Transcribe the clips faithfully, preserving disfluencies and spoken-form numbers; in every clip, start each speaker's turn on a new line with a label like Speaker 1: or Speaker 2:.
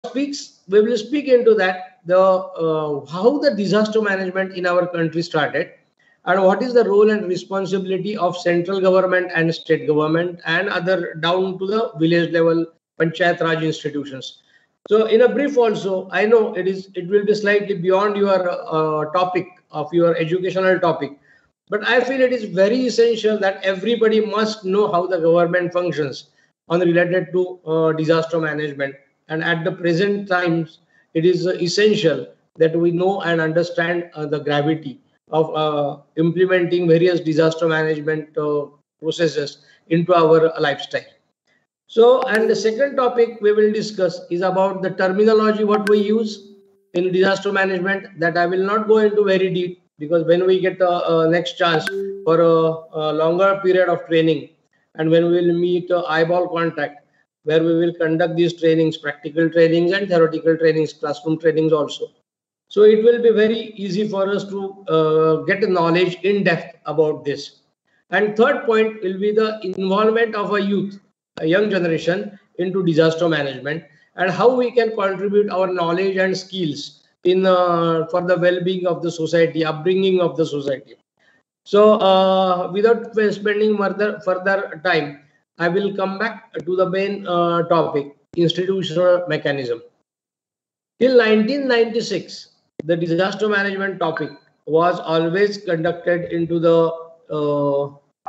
Speaker 1: speaks we will speak into that the uh, how the disaster management in our country started, and what is the role and responsibility of central government and state government and other down to the village level panchayat raj institutions. So in a brief also, I know it is it will be slightly beyond your uh, topic of your educational topic, but I feel it is very essential that everybody must know how the government functions on related to uh, disaster management. And at the present times, it is uh, essential that we know and understand uh, the gravity of uh, implementing various disaster management uh, processes into our lifestyle. So, and the second topic we will discuss is about the terminology what we use in disaster management. That I will not go into very deep, because when we get a, a next chance for a, a longer period of training, and when we will meet a eyeball contact, where we will conduct these trainings, practical trainings and theoretical trainings, classroom trainings also. So it will be very easy for us to uh, get knowledge in depth about this. And third point will be the involvement of a youth, a young generation into disaster management, and how we can contribute our knowledge and skills in uh, for the well-being of the society, upbringing of the society. So uh, without spending further further time, I will come back to the main uh, topic, institutional mechanism. Till nineteen ninety-six, the disaster management topic was always conducted into the uh,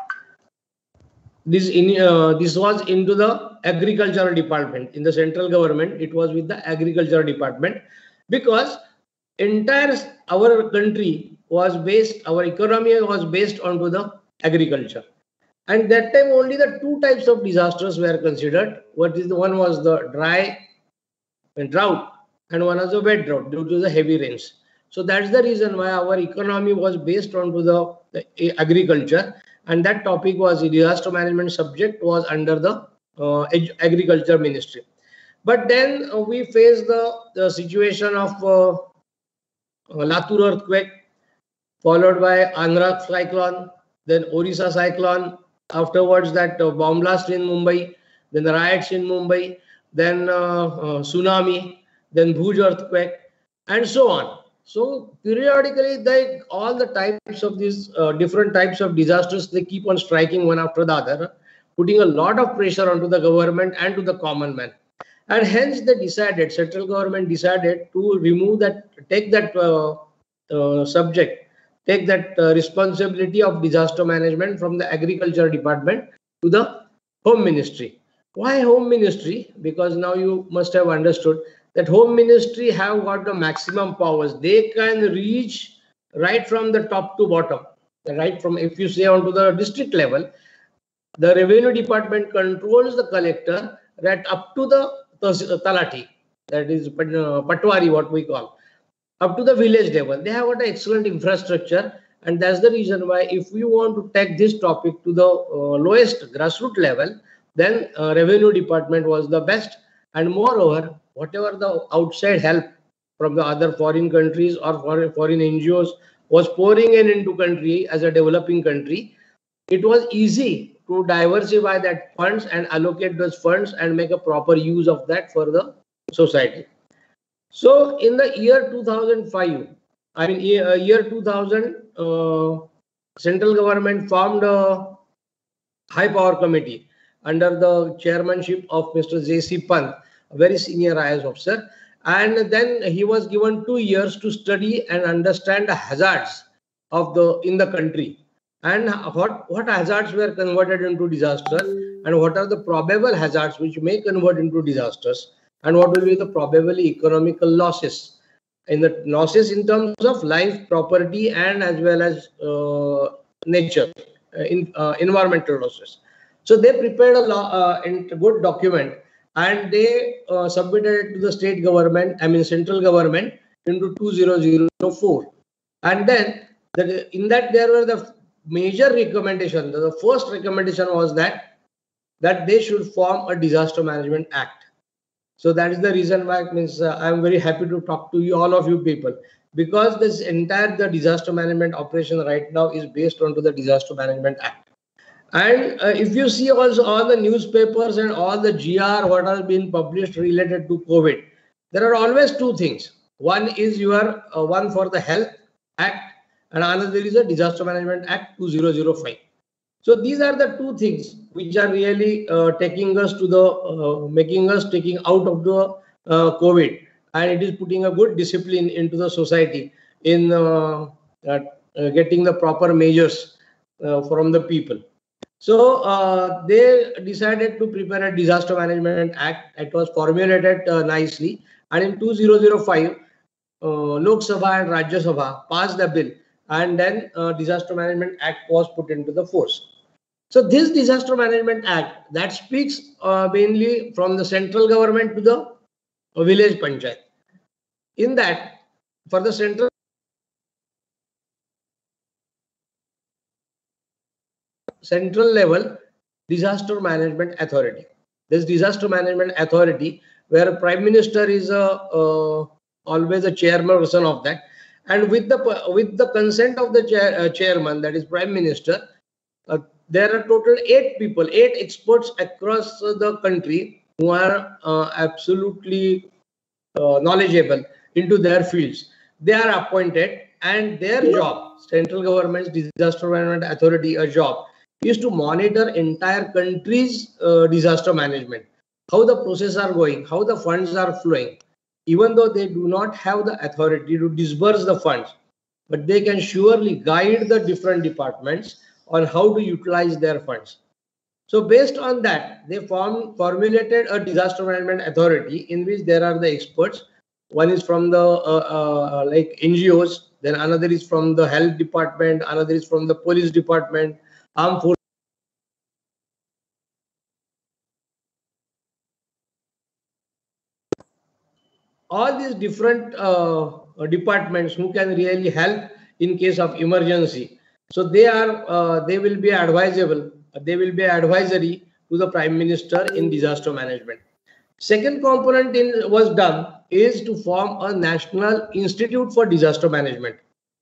Speaker 1: this in uh, this was into the agricultural department in the central government. It was with the agriculture department, because entire our country was based, our economy was based onto the agriculture. And that time only the two types of disasters were considered. What is the one was the dry and drought, and one was a wet drought due to the heavy rains. So that's the reason why our economy was based onto the, the agriculture, and that topic was disaster management subject was under the uh, agriculture ministry. But then uh, we faced the, the situation of uh, uh, Latur earthquake, followed by Andhra cyclone, then Orissa cyclone, afterwards that uh, bomb blast in Mumbai, then the riots in Mumbai, then uh, uh, tsunami, then Bhuj earthquake, and so on. So periodically, they all the types of these uh, different types of disasters, they keep on striking one after the other, putting a lot of pressure onto the government and to the common man. And hence they decided, central government decided to remove that, take that uh, uh, subject, take that uh, responsibility of disaster management from the agriculture department to the home ministry. Why home ministry? Because now you must have understood that home ministry have got the maximum powers. They can reach right from the top to bottom, right from, if you say, onto the district level, the revenue department controls the collector right up to the talati, that is patwari, what we call, up to the village level. They have got an excellent infrastructure, and that's the reason why if you want to take this topic to the uh, lowest grassroots level, then uh, revenue department was the best. And moreover, whatever the outside help from the other foreign countries or foreign, foreign N G Os was pouring in into country as a developing country, it was easy to diversify that funds and allocate those funds and make a proper use of that for the society. So in the year two thousand five, I mean year, year two thousand, uh, central government formed a high power committee under the chairmanship of Mister J C Pant, a very senior I A S officer. And then he was given two years to study and understand the hazards of the in the country, and what, what hazards were converted into disasters, and what are the probable hazards which may convert into disasters, and what will be the probably economical losses, in the losses in terms of life, property, and as well as uh, nature, uh, in uh, environmental losses. So they prepared a law, uh, good document, and they uh, submitted it to the state government, I mean central government, into two thousand four. And then that, in that there were the major recommendation. The first recommendation was that that they should form a disaster management act. So that is the reason why it means uh, I am very happy to talk to you, all of you people, because this entire the disaster management operation right now is based on to the Disaster Management Act. And uh, if you see also all the newspapers and all the G R what has been published related to COVID, there are always two things. One is your uh, one for the Health Act, and another is a Disaster Management Act two thousand five. So these are the two things which are really uh, taking us to the uh, making us taking out of the uh, COVID, and it is putting a good discipline into the society in uh, uh, uh, getting the proper measures uh, from the people. So uh, they decided to prepare a Disaster Management Act. It was formulated uh, nicely, and in two thousand five, uh, Lok Sabha and Rajya Sabha passed the bill, and then uh, Disaster Management Act was put into the force. So this Disaster Management Act that speaks uh, mainly from the central government to the uh, village panchayat. In that, for the central central level disaster management authority. This disaster management authority, where Prime Minister is a uh, always a chairperson of that, and with the with the consent of the chair, uh, chairman, that is Prime Minister, uh, there are total eight people, eight experts across the country who are uh, absolutely uh, knowledgeable into their fields. They are appointed, and their job, central government's disaster management authority, a job is to monitor entire country's uh, disaster management, how the processes are going, how the funds are flowing. Even though they do not have the authority to disburse the funds, but they can surely guide the different departments on how to utilize their funds. So based on that, they form, formulated a disaster management authority in which there are the experts. One is from the uh, uh, like N G Os, then another is from the health department, another is from the police department, armed forces. All these different uh, departments who can really help in case of emergency. So they are uh, they will be advisable. They will be advisory to the Prime Minister in disaster management. Second component in was done is to form a National Institute for Disaster Management.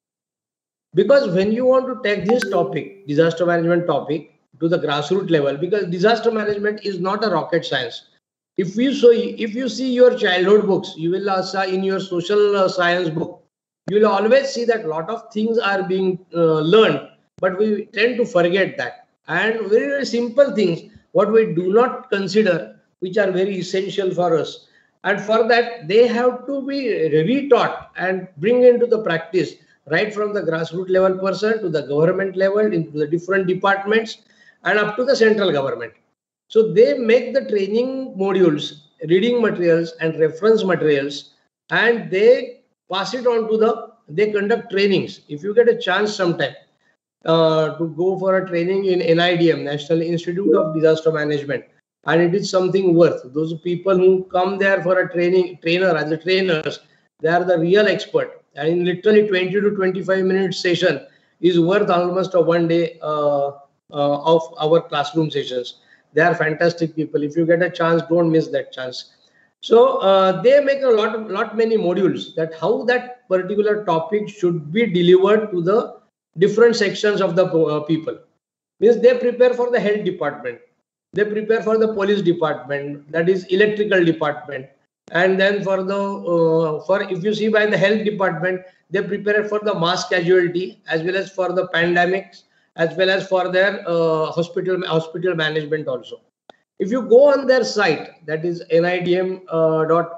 Speaker 1: Because when you want to take this topic, disaster management topic, to the grassroots level, because disaster management is not a rocket science. If you so if you see your childhood books, you will also in your social uh, science book, you will always see that a lot of things are being uh, learned, but we tend to forget that. And very, very simple things, what we do not consider, which are very essential for us. And for that, they have to be retaught and bring into the practice, right from the grassroots level person to the government level, into the different departments, and up to the central government. So they make the training modules, reading materials and reference materials, and they pass it on to the, they conduct trainings. If you get a chance sometime uh, to go for a training in N I D M, National Institute of Disaster Management, and it is something worth. Those people who come there for a training, trainer as a trainers, they are the real expert. And in literally twenty to twenty-five minute session is worth almost a one day uh, uh, of our classroom sessions. They are fantastic people. If you get a chance, don't miss that chance. So uh, they make a lot of lot many modules that how that particular topic should be delivered to the different sections of the uh, people. Means they prepare for the health department, they prepare for the police department, that is electrical department, and then for the uh, for if you see by the health department, they prepare for the mass casualty as well as for the pandemics, as well as for their uh, hospital hospital management also. If you go on their site, that is N I D M dot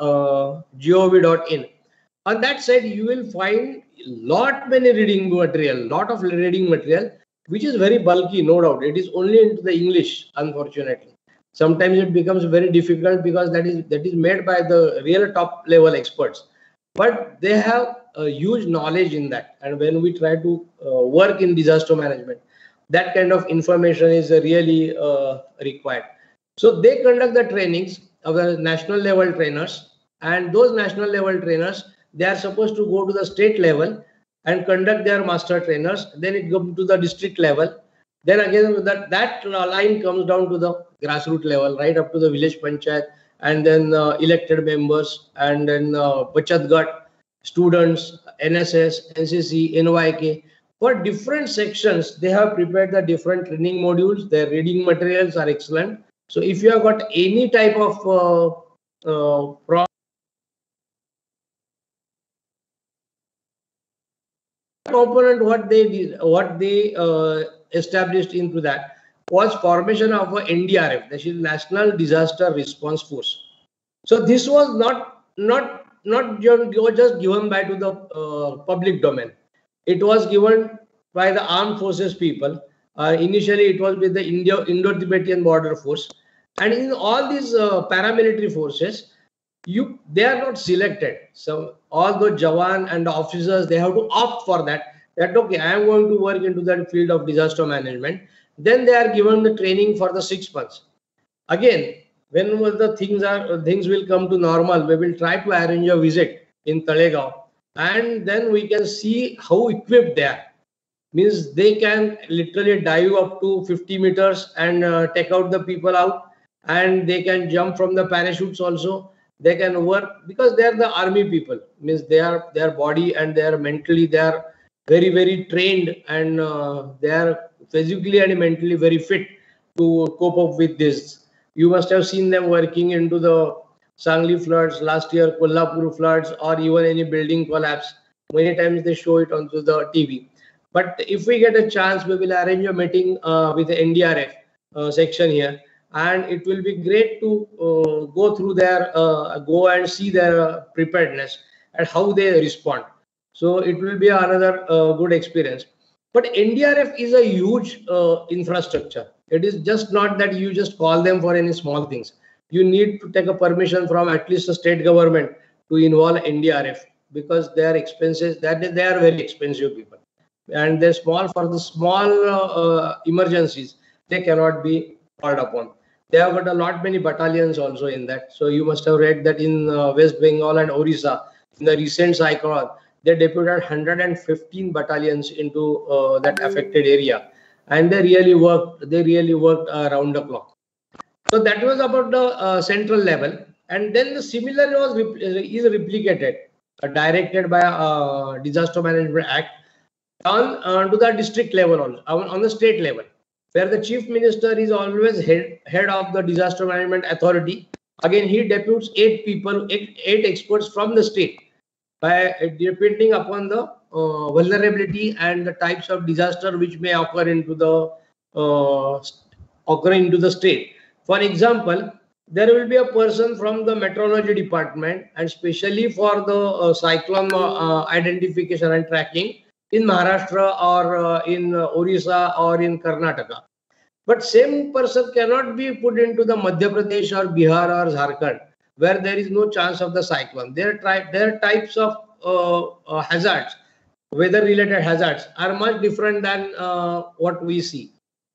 Speaker 1: gov dot in, on that site you will find lot many reading material, lot of reading material, which is very bulky, no doubt. It is only into the English, unfortunately. Sometimes it becomes very difficult because that is that is made by the real top level experts. But they have a huge knowledge in that. And when we try to uh, work in disaster management, that kind of information is uh, really uh, required. So they conduct the trainings of the national level trainers, and those national level trainers, they are supposed to go to the state level and conduct their master trainers. Then it comes to the district level. Then again, that, that line comes down to the grassroots level, right up to the village panchayat, and then uh, elected members, and then uh, Bachat Gat, students, N S S, N C C, N Y K. For different sections, they have prepared the different training modules. Their reading materials are excellent. So if you have got any type of uh, uh, problem, component what they did, what they uh, established into that was formation of a N D R F, that is National Disaster Response Force. So this was not not not just given by to the uh, public domain. It was given by the armed forces people. Uh, initially, it was with the Indo Indo-Tibetan Border Force, and in all these uh, paramilitary forces, you they are not selected. So all the Jawan and the officers, they have to opt for that. That okay, I am going to work into that field of disaster management. Then they are given the training for the six months. Again, when the things are things will come to normal, we will try to arrange a visit in Talegaon, and then we can see how equipped they are. Means they can literally dive up to fifty meters and uh, take out the people out, and they can jump from the parachutes also. They can work because they are the army people. Means they are their body and they are mentally they are very very trained, and uh, they are physically and mentally very fit to cope up with this. You must have seen them working into the Sangli floods last year, Kolhapur floods, or even any building collapse. Many times they show it onto the T V. But if we get a chance, we will arrange a meeting uh, with the N D R F uh, section here, and it will be great to uh, go through their, uh, go and see their uh, preparedness and how they respond. So it will be another uh, good experience. But N D R F is a huge uh, infrastructure. It is just not that you just call them for any small things. You need to take a permission from at least the state government to involve N D R F, because their expenses, that is, they are very expensive people, and they're small. For the small uh, uh, emergencies, they cannot be called upon. They have got a lot many battalions also in that. So you must have read that in uh, West Bengal and Orissa, in the recent cyclone, they deputed one hundred fifteen battalions into uh, that affected area, and they really worked. They really worked uh, around the clock. So that was about the uh, central level, and then the similar was is replicated, uh, directed by uh, Disaster Management Act on uh, to the district level also, on, on the state level, where the chief minister is always head head of the disaster management authority. Again, he deputes eight people, eight, eight experts from the state, by depending upon the uh, vulnerability and the types of disaster which may occur into the uh, occur into the state. For example, there will be a person from the meteorology department, and especially for the uh, cyclone uh, identification and tracking in Maharashtra or uh, in uh, Orissa or in Karnataka. But same person cannot be put into the Madhya Pradesh or Bihar or Jharkhand, where there is no chance of the cyclone. Their, their types of uh, uh, hazards, weather-related hazards, are much different than uh, what we see.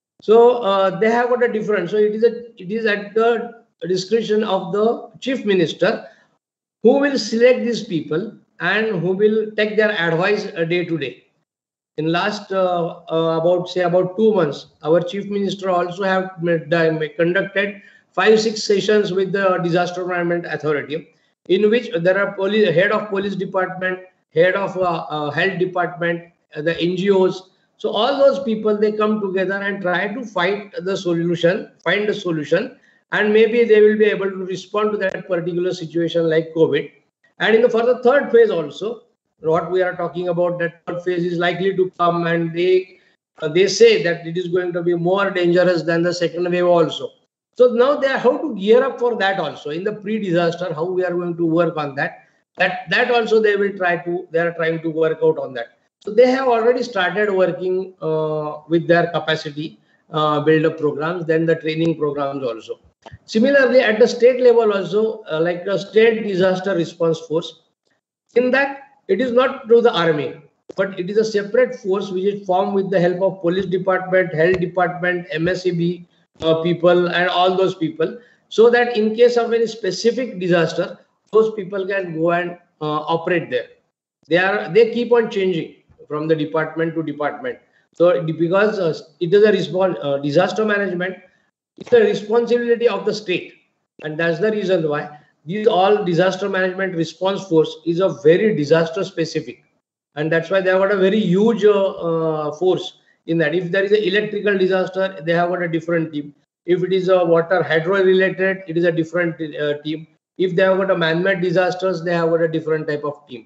Speaker 1: So uh, they have got a different. So it is a it is at the discretion of the chief minister, who will select these people and who will take their advice uh, day to day. In last uh, uh, about say about two months, our chief minister also have made, uh, conducted five six sessions with the Disaster Management Authority, in which there are police, head of police department, head of uh, uh, health department, uh, the N G Os. So all those people, they come together and try to find the solution, find a solution, and maybe they will be able to respond to that particular situation like COVID. And in the for the third phase also, what we are talking about, that third phase is likely to come, and they uh, they say that it is going to be more dangerous than the second wave also. So now they are how to gear up for that also in the pre-disaster, how we are going to work on that. That that also they will try to, they are trying to work out on that. So they have already started working uh, with their capacity uh, build-up programs, then the training programs also. Similarly, at the state level also, uh, like the State Disaster Response Force, in that it is not through the army, but it is a separate force which is formed with the help of police department, health department, M S E B uh, people, and all those people, so that in case of any specific disaster, those people can go and uh, operate there. They are they keep on changing from the department to department. So because uh, it is a response, uh, disaster management, it's a responsibility of the state, and that's the reason why these all disaster management response force is a very disaster specific, and that's why they have got a very huge uh, uh, force in that. If there is an electrical disaster, they have got a different team. If it is a water hydro related, it is a different uh, team. If they have got a man-made disasters, they have got a different type of team.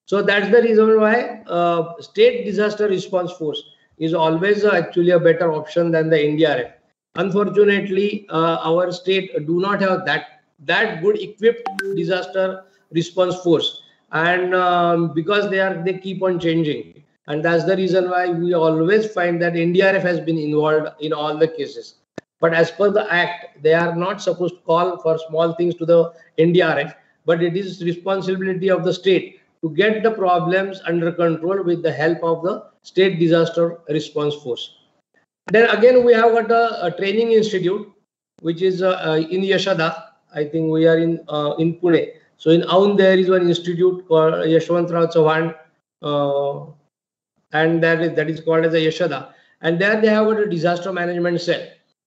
Speaker 1: So that's the reason why uh, state disaster response force is always uh, actually a better option than the N D R F. Unfortunately, uh, our state do not have that that good equipped disaster response force, and um, because they are they keep on changing, and that's the reason why we always find that N D R F has been involved in all the cases. But as per the act, they are not supposed to call for small things to the N D R F, but it is responsibility of the state to get the problems under control with the help of the state disaster response force. Then again, we have got a, a training institute, which is uh, uh, in Yashoda. I think we are in uh, in Pune. So in Aun, there is one institute called Yashwantrao Chauhan, uh, and that is, that is called as a Yashoda. And there they have got a disaster management cell.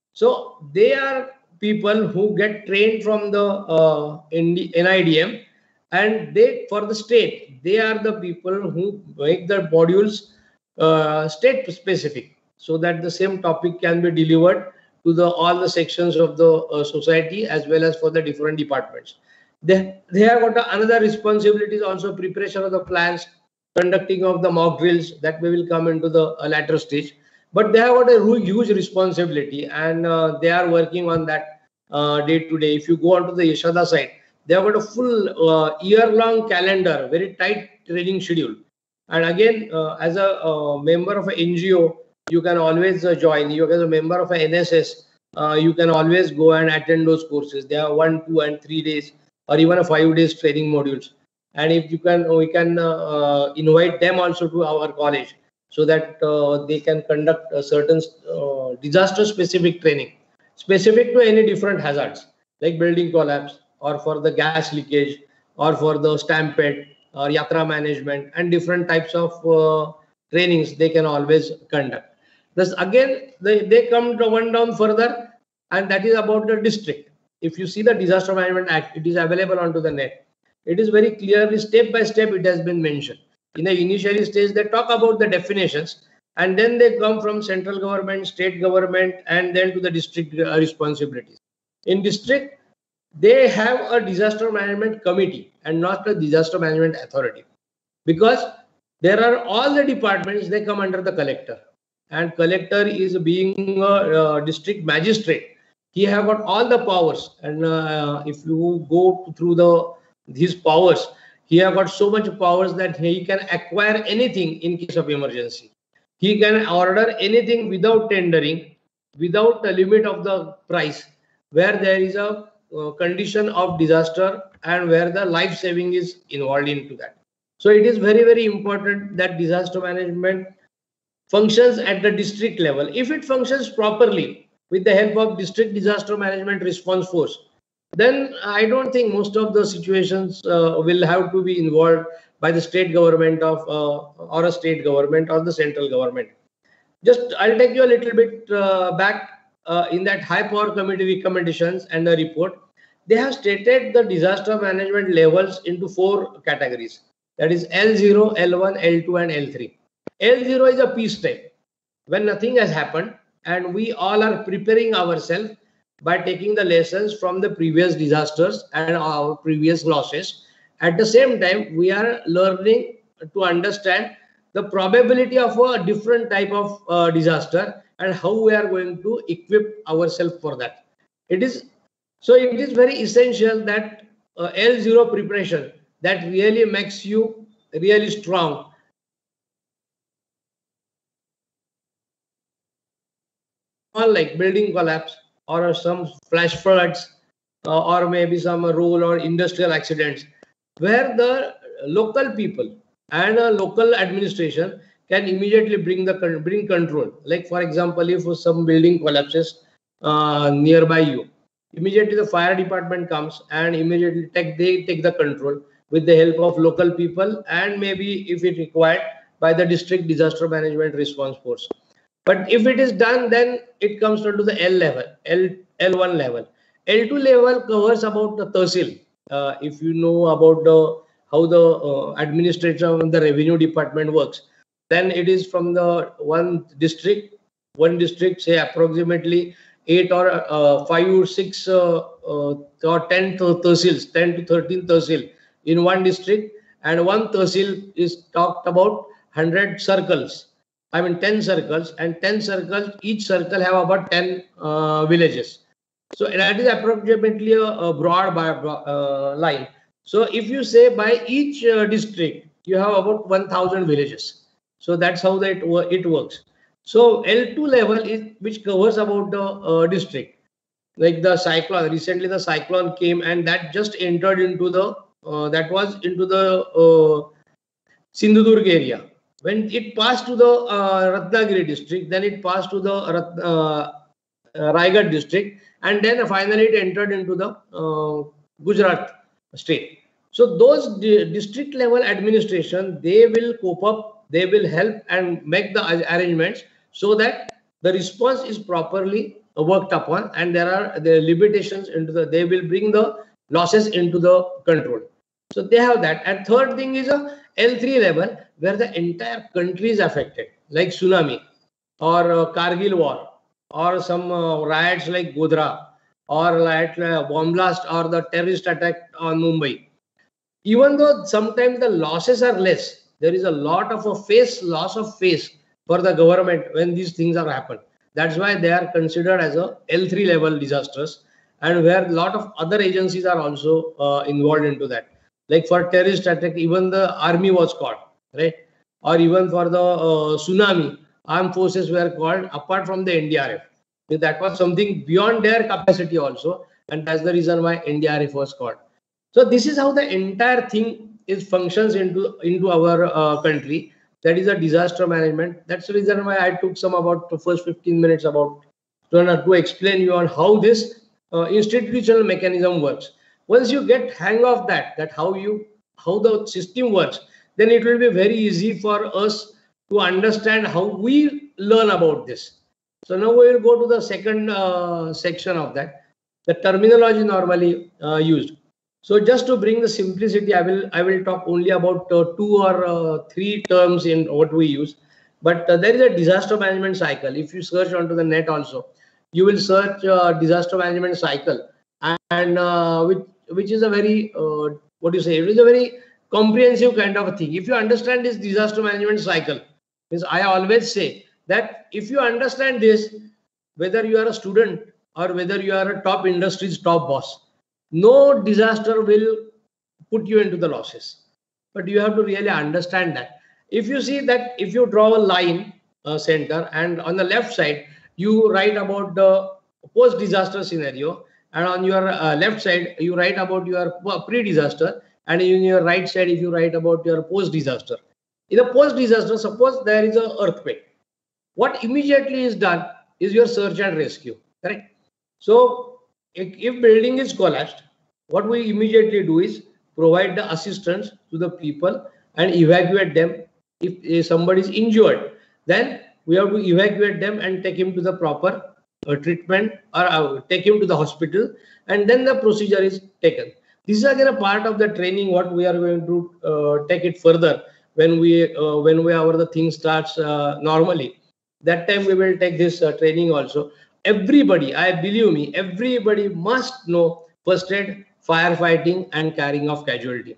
Speaker 1: So they are people who get trained from the uh, N I D M, and they, for the state, they are the people who make the modules uh, state specific, so that the same topic can be delivered to the all the sections of the uh, society as well as for the different departments. They, they have got another responsibilities also, preparation of the plans, conducting of the mock drills, that we will come into the uh, latter stage. But they have got a huge responsibility, and uh, they are working on that uh, day to day. If you go onto the Yashoda side, they have got a full uh, year-long calendar, very tight training schedule. And again, uh, as a uh, member of an N G O, you can always uh, join. You as a member of an N S S, uh, you can always go and attend those courses. They are one, two, and three days, or even a five days training modules. And if you can, we can uh, uh, invite them also to our college, so that uh, they can conduct a certain uh, disaster-specific training, specific to any different hazards, like building collapse, or for the gas leakage, or for the stampede, or yatra management, and different types of uh, trainings they can always conduct. Thus, again, they, they come to one down further, and that is about the district. If you see the Disaster Management Act, it is available onto the net. It is very clearly, step by step, it has been mentioned. In the initial stage, they talk about the definitions, and then they come from central government, state government, and then to the district responsibilities. In district, they have a disaster management committee and not a disaster management authority, because there are all the departments, they come under the collector, and collector is being a, a district magistrate. He have got all the powers, and uh, if you go through the his powers, he have got so much powers that he can acquire anything in case of emergency. He can order anything without tendering, without the limit of the price, where there is a uh, condition of disaster and where the life saving is involved into that. So it is very, very important that disaster management functions at the district level. If it functions properly with the help of district disaster management response force, then I don't think most of the situations uh, will have to be involved by the state government of uh, or a state government or the central government. Just I'll take you a little bit uh, back uh, in that high power committee recommendations and the report. They have stated the disaster management levels into four categories. That is L zero, L one, L two, and L three. L zero is a peace time, when nothing has happened and we all are preparing ourselves by taking the lessons from the previous disasters and our previous losses. At the same time, we are learning to understand the probability of a different type of uh, disaster and how we are going to equip ourselves for that. It is so it is very essential that uh, L zero preparation that really makes you really strong. Like building collapse, or some flash floods, uh, or maybe some rural or industrial accidents, where the local people and a local administration can immediately bring the bring control. Like for example, if some building collapses uh, nearby you, immediately the fire department comes and immediately take they take the control with the help of local people, and maybe if it required by the district disaster management response force. But if it is done, then it comes down to the L level, L, L1 level. L two level covers about the Tehsil. Uh, if you know about the how the uh, administration and the revenue department works, then it is from the one district, one district, say approximately eight or uh, five or six uh, uh, or ten Tehsils, ten to thirteen Tehsil in one district. and one tahsil is talked about one hundred circles. I mean ten circles, and ten circles, each circle have about ten uh, villages. So that is approximately a, a broad by, uh, line. So if you say by each uh, district, you have about one thousand villages. So that's how that it works. So L two level is which covers about the uh, district. Like the cyclone, recently the cyclone came and that just entered into the, uh, that was into the uh, Sindhudurg area. When it passed to the uh, Ratnagiri district, then it passed to the uh, uh, Raigad district, and then finally it entered into the uh, Gujarat state. So those di district level administration, they will cope up, they will help and make the arrangements so that the response is properly worked upon, and there are the limitations into the, they will bring the losses into the control. So they have that. And third thing is a L three level where the entire country is affected, like tsunami or uh, Kargil war, or some uh, riots like Godhra, or like uh, bomb blast or the terrorist attack on Mumbai. Even though sometimes the losses are less, there is a lot of a face, loss of face for the government when these things are happened. That's why they are considered as a L three level disasters, and where a lot of other agencies are also uh, involved into that. Like for terrorist attack, even the army was called, right? Or even for the uh, tsunami, armed forces were called apart from the N D R F. That was something beyond their capacity also, and that's the reason why N D R F was called. So this is how the entire thing is functions into into our uh, country. That is a disaster management. That's the reason why I took some about the first fifteen minutes about to, to explain you on how this uh, institutional mechanism works. Once you get hang of that, that how you how the system works, then it will be very easy for us to understand how we learn about this. So now we will go to the second uh, section of that, the terminology normally uh, used. So just to bring the simplicity, I will I will talk only about uh, two or uh, three terms in what we use. But uh, there is a disaster management cycle. If you search onto the net also, you will search uh, disaster management cycle, and uh, which which is a very uh, what do you say? It is a very comprehensive kind of a thing. If you understand this disaster management cycle, means I always say that if you understand this, whether you are a student or whether you are a top industry's top boss, no disaster will put you into the losses. But you have to really understand that. If you see that, if you draw a line uh, center, and on the left side you write about the post disaster scenario, and on your uh, left side you write about your pre disaster, and in your right side if you write about your post disaster. In the post disaster, suppose there is an earthquake, what immediately is done is your search and rescue, correct? So if, if building is collapsed, what we immediately do is provide the assistance to the people and evacuate them. If, if somebody is injured, then we have to evacuate them and take him to the proper uh, treatment, or uh, take him to the hospital, and then the procedure is taken. This is again a part of the training what we are going to uh, take it further when we uh, when we our the thing starts uh, normally. That time we will take this uh, training also. Everybody, I believe me, everybody must know first aid, firefighting, and carrying of casualty.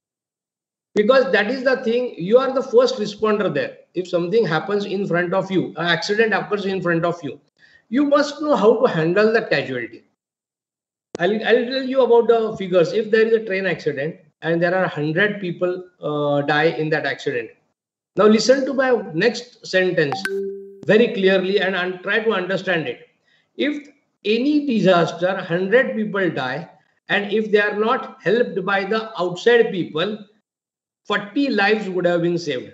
Speaker 1: Because that is the thing, you are the first responder there. If something happens in front of you, an accident occurs in front of you, you must know how to handle the casualty. I'll, I'll tell you about the figures. If there is a train accident and there are one hundred people uh, die in that accident. Now listen to my next sentence very clearly and, and try to understand it. If any disaster, one hundred people die, and if they are not helped by the outside people, forty lives would have been saved.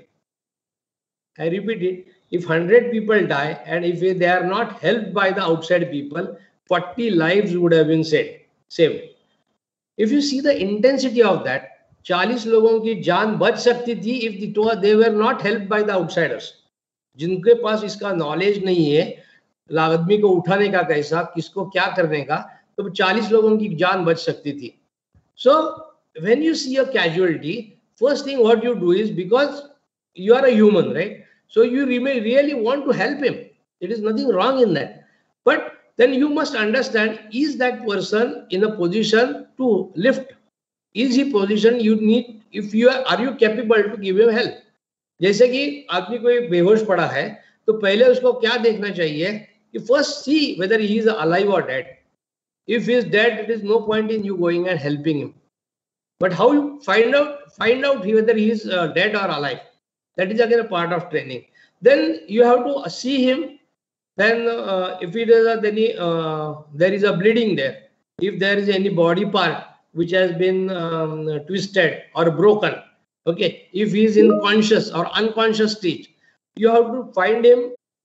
Speaker 1: I repeat it. If one hundred people die and if they are not helped by the outside people, forty lives would have been saved. saved. If you see the intensity of that, चालीस लोगों की जान बच सकती थी if they were not helped by the outsiders. जिनके पास इसका knowledge नहीं है, आदमी को उठाने का कैसा, किसको क्या करने का, तो चालीस लोगों की जान बच सकती थी. So when you see a casualty, first thing what you do is, because you are a human, right? So you really want to help him. There is nothing wrong in that. But then you must understand, is that person in a position to lift is he positioned, you need, if you are, are you capable to give him help. जैसे कि आदमी कोई बेहोश पड़ा है तो पहले उसको क्या देखना चाहिए कि first see whether he is alive or dead. If he is dead, it is no point in you going and helping him. But how you find out find out whether he is uh, dead or alive, that is again a part of training. Then you have to see him. Then uh, if it is a, then he, uh, there is a bleeding there, if there is any body part which has been um, twisted or broken, okay, if he is in conscious or unconscious state, you have to find him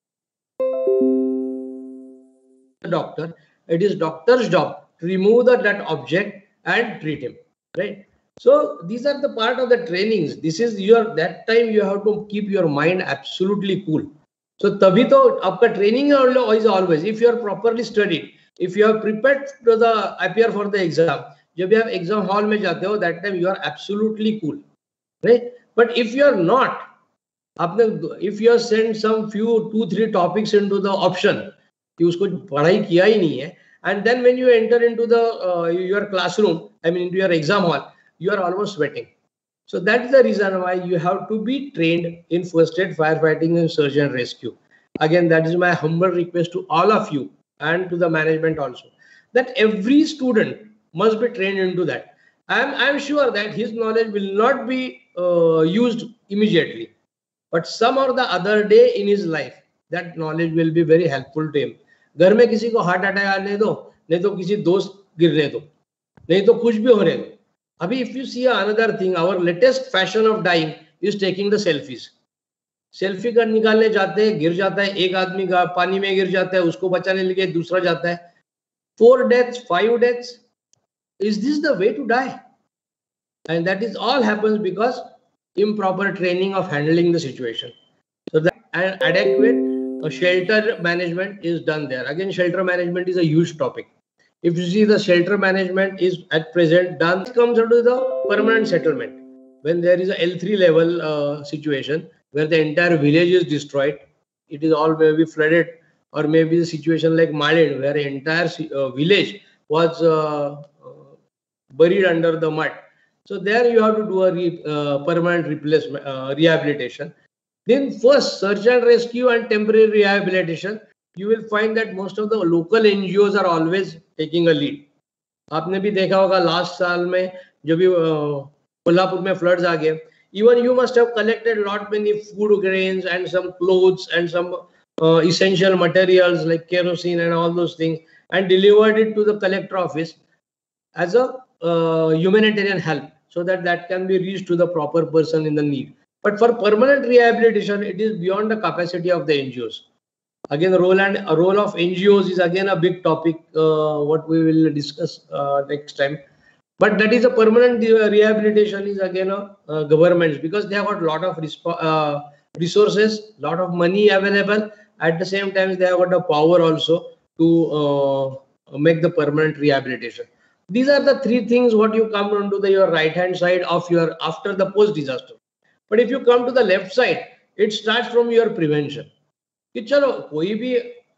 Speaker 1: the doctor. It is doctor's job to remove the, that object and treat him, right? So these are the part of the trainings. This is your, that time you have to keep your mind absolutely cool. So तभी तो आपका training is always, if you are properly studied, if you are prepared to the appear for the exam, जब भी आप exam hall में जाते हो, that time you are absolutely cool, right? But if you are not, आपने, if you have sent some few two three topics into the option, कि उसको पढ़ाई किया ही नहीं है, and then when you enter into the uh, your classroom, I mean into your exam hall, you are almost sweating. So that is the reason why you have to be trained in first aid, firefighting, and search and rescue. Again, that is my humble request to all of you and to the management also, that every student must be trained into that. I am I am sure that his knowledge will not be uh, used immediately, but some or the other day in his life, that knowledge will be very helpful to him. घर में किसी को heart attack आने दो, नहीं तो किसी दोस्त गिरने दो, नहीं तो कुछ भी होने दो. अभी if you see another thing, our latest fashion of dying is taking the selfies. Selfie कर निकालने जाते हैं, गिर जाता है एक आदमी, का पानी में गिर जाता है, उसको बचाने के लिए दूसरा जाता है. Four deaths, five deaths. Is this the way to die? And that is all happens because improper training of handling the situation. So that an adequate uh, shelter management is done there. Again, shelter management is a huge topic. If you see, the shelter management is at present done, it comes under the permanent settlement. When there is a L three level uh, situation where the entire village is destroyed, it is all maybe flooded, or maybe the situation like Malin where the entire uh, village was uh, buried under the mud. So there you have to do a re, uh, permanent replacement, uh, rehabilitation. Then first search and rescue and temporary rehabilitation. You will find that most of the local N G Os are always taking a lead. आपने भी देखा होगा last साल में जो भी कोल्हापुर में floods आ गए, even you must have collected lot many food grains and some clothes and some uh, essential materials like kerosene and all those things, and delivered it to the collector office as a uh, humanitarian help, so that that can be reached to the proper person in the need. But for permanent rehabilitation, it is beyond the capacity of the N G Os. Again, the role and a role of N G Os is again a big topic, uh, what we will discuss uh, next time. But that is a permanent rehabilitation is again a uh, governments, because they have got a lot of uh, resources, lot of money available. At the same time, they have got the power also to uh, make the permanent rehabilitation. These are the three things what you come onto the your right hand side of your after the post disaster. But if you come to the left side, it starts from your prevention. कि चलो कोई भी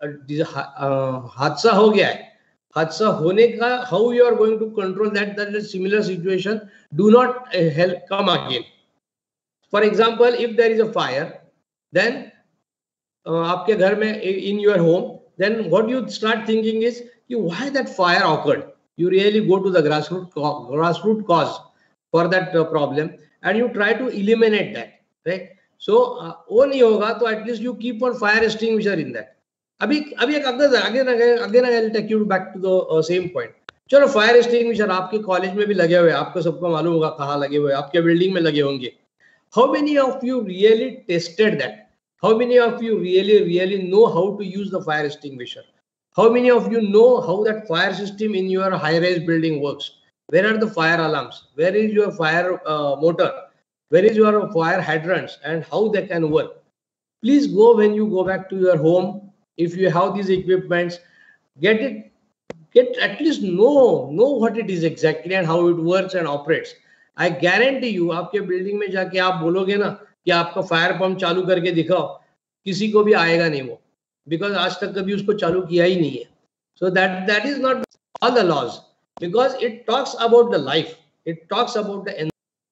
Speaker 1: हादसा हो गया है, हादसा होने का how you are going to control that, that a similar situation do not uh, help come again. For example, if there is a fire, then uh, आपके घर में in your home, then what you start thinking is you, why that fire occurred. You really go to the grassroots grassroots cause for that uh, problem, and you try to eliminate that, right? So वो नहीं होगा तो at least you keep on fire extinguisher in that. अभी अभी एक अगर again again again I'll take you back to the uh, same point. चलो fire extinguisher आपके कॉलेज में भी लगे हुए हैं, आपको सबको मालूम होगा कहाँ लगे हुए हैं, आपके बिल्डिंग में लगे होंगे. How many of you really tested that? How many of you really really know how to use the fire extinguisher? How many of you know how that fire system in your high-rise building works? Where are the fire alarms? Where is your fire uh, motor? Where is your fire hydrants and how they can work? Please go when you go back to your home. If you have these equipments, get it, get at least know know what it is exactly and how it works and operates. I guarantee you, आपके building में जाके आप बोलोगे ना कि आपका fire pump चालू करके दिखाओ, किसी को भी आएगा नहीं वो, because आज तक कभी उसको चालू किया ही नहीं है. So that that is not all the laws, because it talks about the life. it talks about the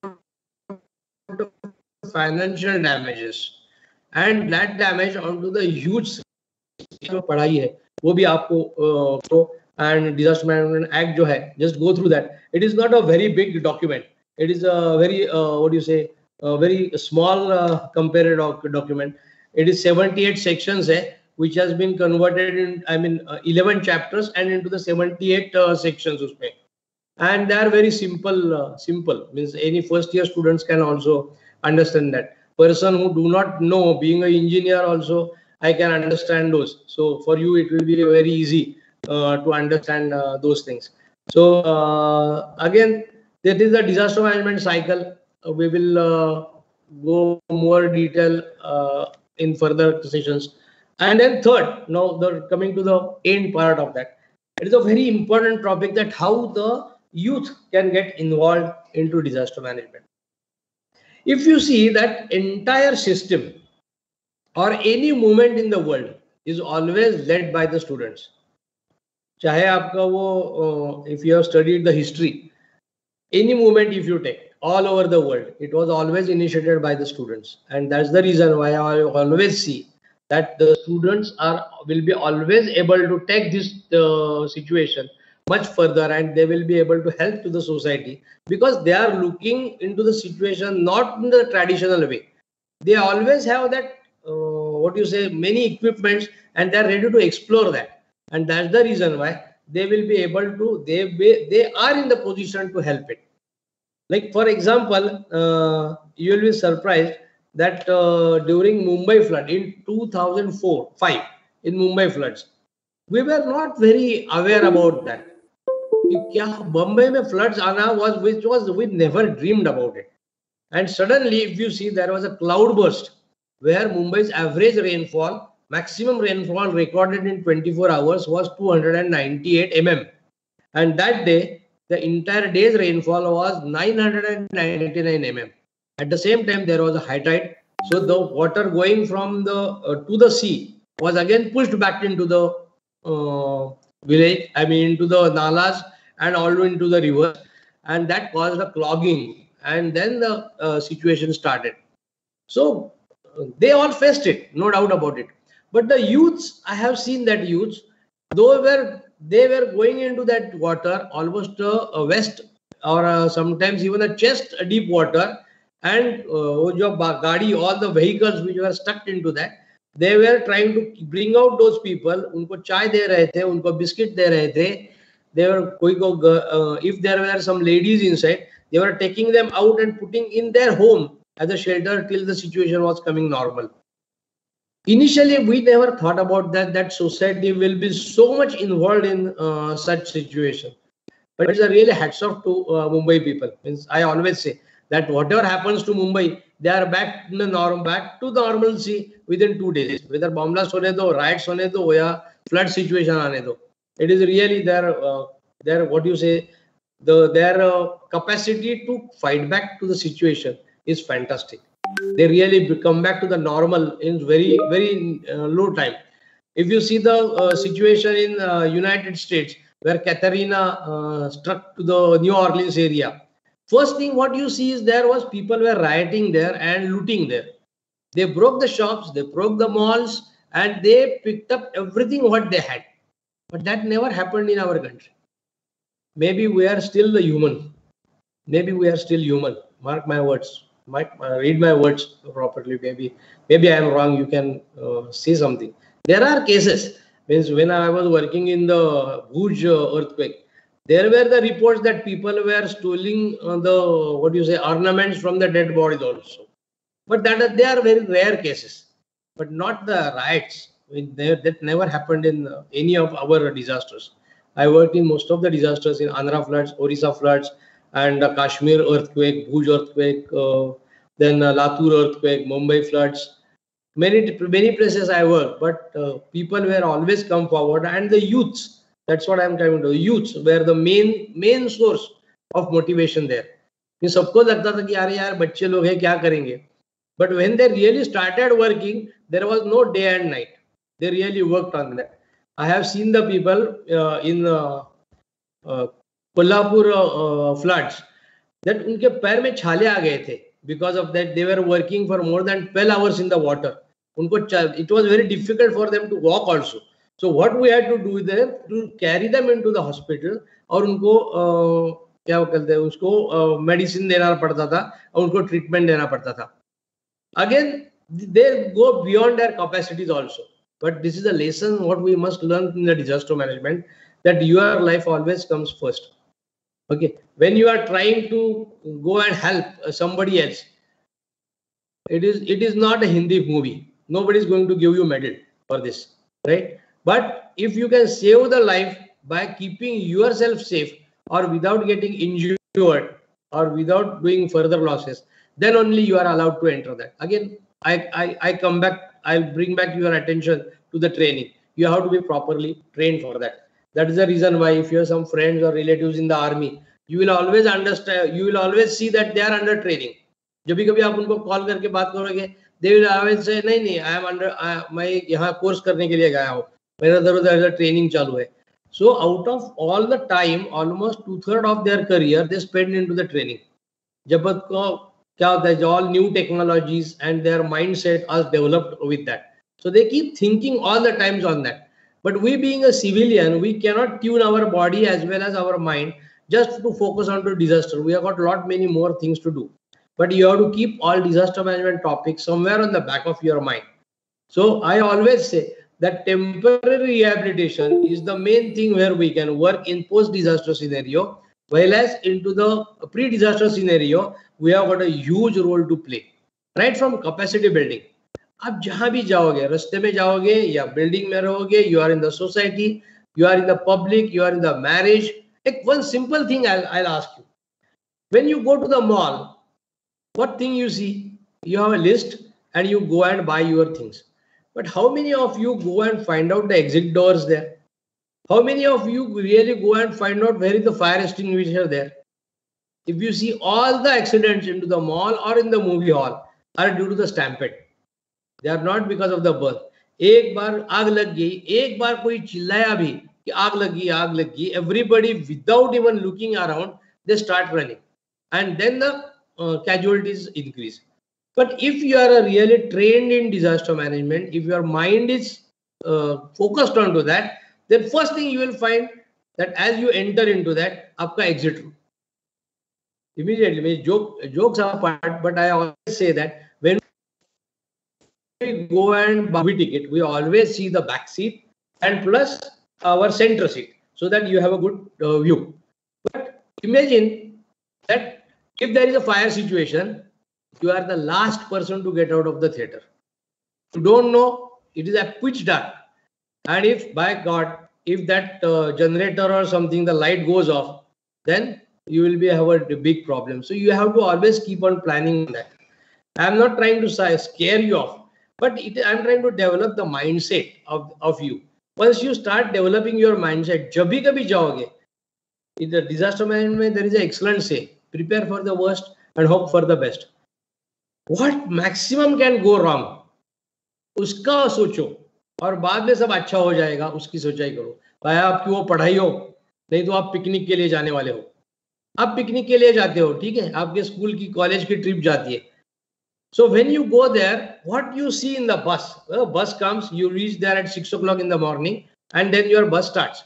Speaker 1: financial damages and that damage onto the huge पढ़ाई है वो भी आपको and disaster management act जो है, just go through that. It is not a very big document. It is a very uh, what do you say a very small uh, compared document. It is seventy-eight sections hai, which has been converted in I mean uh, eleven chapters and into the seventy-eight uh, sections usme. And they are very simple uh, simple means any first year students can also understand that. Person who do not know, being an engineer also, I can understand those. So for you it will be very easy uh, to understand uh, those things. So uh, again, that is the disaster management cycle. Uh, we will uh, go more detail uh, in further sessions. And then third, now the coming to the end part of that, it is a very important topic that how the youth can get involved into disaster management. If you see that entire system or any movement in the world is always led by the students. Chahe aapka wo, uh, if you have studied the history, any movement if you take all over the world, it was always initiated by the students. And that's the reason why I always see that the students are will be always able to take this uh, situation much further and they will be able to help to the society because they are looking into the situation not in the traditional way. They always have that uh, what you say many equipments and they are ready to explore that, and that's the reason why they will be able to they be, they are in the position to help it. Like for example, uh, you will be surprised that uh, during Mumbai flood in two thousand four five in Mumbai floods, we were not very aware about that. Bombay mein floods aana was which was we never dreamed about it. And suddenly, if you see, there was a cloud burst where Mumbai's average rainfall, maximum rainfall recorded in twenty-four hours was two hundred ninety-eight millimeters. And that day, the entire day's rainfall was nine hundred ninety-nine millimeters. At the same time, there was a high tide. So the water going from the uh, to the sea was again pushed back into the uh, village, I mean into the nalas and all into the river. And that caused a clogging. And then the uh, situation started. So uh, they all faced it, no doubt about it. But the youths, I have seen that youths, though were they were going into that water almost uh, a west or uh, sometimes even a chest deep water, and uh, gadi, all the vehicles which were stuck into that, they were trying to bring out those people. Unko chai de rahe the, unko biscuit de rahe the. They were uh, if there were some ladies inside, they were taking them out and putting in their home as a shelter till the situation was coming normal. Initially, we never thought about that, that society will be so much involved in uh, such situation. But it's a really hats off to uh, Mumbai people. Means I always say that whatever happens to Mumbai, they are back to the norm, back to the normalcy within two days. Whether bomb blast hone do, riots hone do, or flood situation aane do. It is really their, uh, their what you say, the their uh, capacity to fight back to the situation is fantastic. They really come back to the normal in very, very uh, low time. If you see the uh, situation in uh, United States, where Katrina uh, struck to the New Orleans area, first thing what you see is there was people were rioting there and looting there. They broke the shops, they broke the malls, and they picked up everything what they had. But that never happened in our country. Maybe we are still the human. Maybe we are still human. Mark my words. Might uh, read my words properly. Maybe, maybe I am wrong. You can uh, say something. There are cases. Means when I was working in the Bhuj uh, earthquake, there were the reports that people were stealing uh, the what do you say ornaments from the dead bodies also. But that they are very rare cases. But not the riots. I mean, they, that never happened in uh, any of our disasters. I worked in most of the disasters in Andhra floods, Orissa floods, and uh, Kashmir earthquake, Bhuj earthquake, uh, then uh, Latur earthquake, Mumbai floods. Many many places I worked, but uh, people were always come forward, and the youths. That's what I'm trying to do. Youths were the main main source of motivation there. कि सबको लगता था कि यार यार बच्चे लोग हैं क्या करेंगे. But when they really started working, there was no day and night. They really worked on that. I have seen the people uh, in uh, uh, Kolhapur uh, uh, floods. that उनके पैर में छाले आ गए थे because of that they were working for more than twelve hours in the water. उनको it was very difficult for them to walk also. So what we had to do there to carry them into the hospital और उनको uh, क्या कहते हैं उसको medicine uh, देना पड़ता था और उनको ट्रीटमेंट देना पड़ता था. Again they go beyond their capacities also. But this is a lesson what we must learn in the disaster management, that your life always comes first. Okay, when you are trying to go and help somebody else, it is it is not a Hindi movie. Nobody is going to give you medal for this, right? But if you can save the life by keeping yourself safe or without getting injured or without doing further losses, then only you are allowed to enter that. Again, I, I, I come back, I'll bring back your attention to the training. You have to be properly trained for that. That is the reason why if you have some friends or relatives in the army, you will always understand, you will always see that they are under training. जब भी कभी आप उनको call करके बात करोगे, they will always say नहीं नहीं I am under, मैं यहाँ कोर्स करने के लिए गया हूँ, मेरा इधर उधर ट्रेनिंग चालू है. So out of all the time, almost two third of their career they spend into the training. जब को क्या होता है, all new technologies and their mindset are developed with that. So they keep thinking all the times on that. But we being a civilian, we cannot tune our body as well as our mind just to focus on to disaster. We have got a lot many more things to do. But you have to keep all disaster management topics somewhere on the back of your mind. So I always say that temporary rehabilitation is the main thing where we can work in post-disaster scenario, whereas into the pre-disaster scenario, we have got a huge role to play. Right from capacity building. आप जहां भी जाओगे, रास्ते में जाओगे या building में रहोगे, you are in the society, you are in the public, you are in the marriage. Like one simple thing I'll, I'll ask you. When you go to the mall, what thing you see? You have a list and you go and buy your things. But how many of you go and find out the exit doors there? How many of you really go and find out where is the fire extinguisher there? If you see, all the accidents into the mall or in the movie hall are due to the stampede. They are not because of the birth. एक बार आग लग गई, एक बार कोई चिल्लाया भी कि आग लगी, आग लगी. Everybody without even looking around, they start running, and then the uh, casualties increase. But if you are really trained in disaster management, if your mind is uh, focused onto that, then first thing you will find that as you enter into that, आपका exit route. Immediately, means joke, jokes apart, but I always say that when we go and buy a ticket, we always see the back seat and plus our center seat so that you have a good uh, view. But imagine that if there is a fire situation, you are the last person to get out of the theater. You don't know, it is a pitch dark. And if by God, if that uh, generator or something, the light goes off, then you will be have a big problem. So you have to always keep on planning that. I am not trying to scare you off, but it, I am trying to develop the mindset of, of you. Once you start developing your mindset, जब भी कभी जाओगे, in the disaster management, there is an excellent say: prepare for the worst and hope for the best. What maximum can go wrong? उसका सोचो और बाद में सब अच्छा हो जाएगा, उसकी सोचाई करो. भाई आपकी वो पढ़ाई हो, नहीं तो आप पिकनिक के लिए जाने वाले हो. आप पिकनिक के लिए जाते हो, ठीक है, आपके स्कूल की कॉलेज की ट्रिप जाती है. So when you go there, what you see in the bus? The bus comes, you reach there at six o'clock in the morning, and then your bus starts.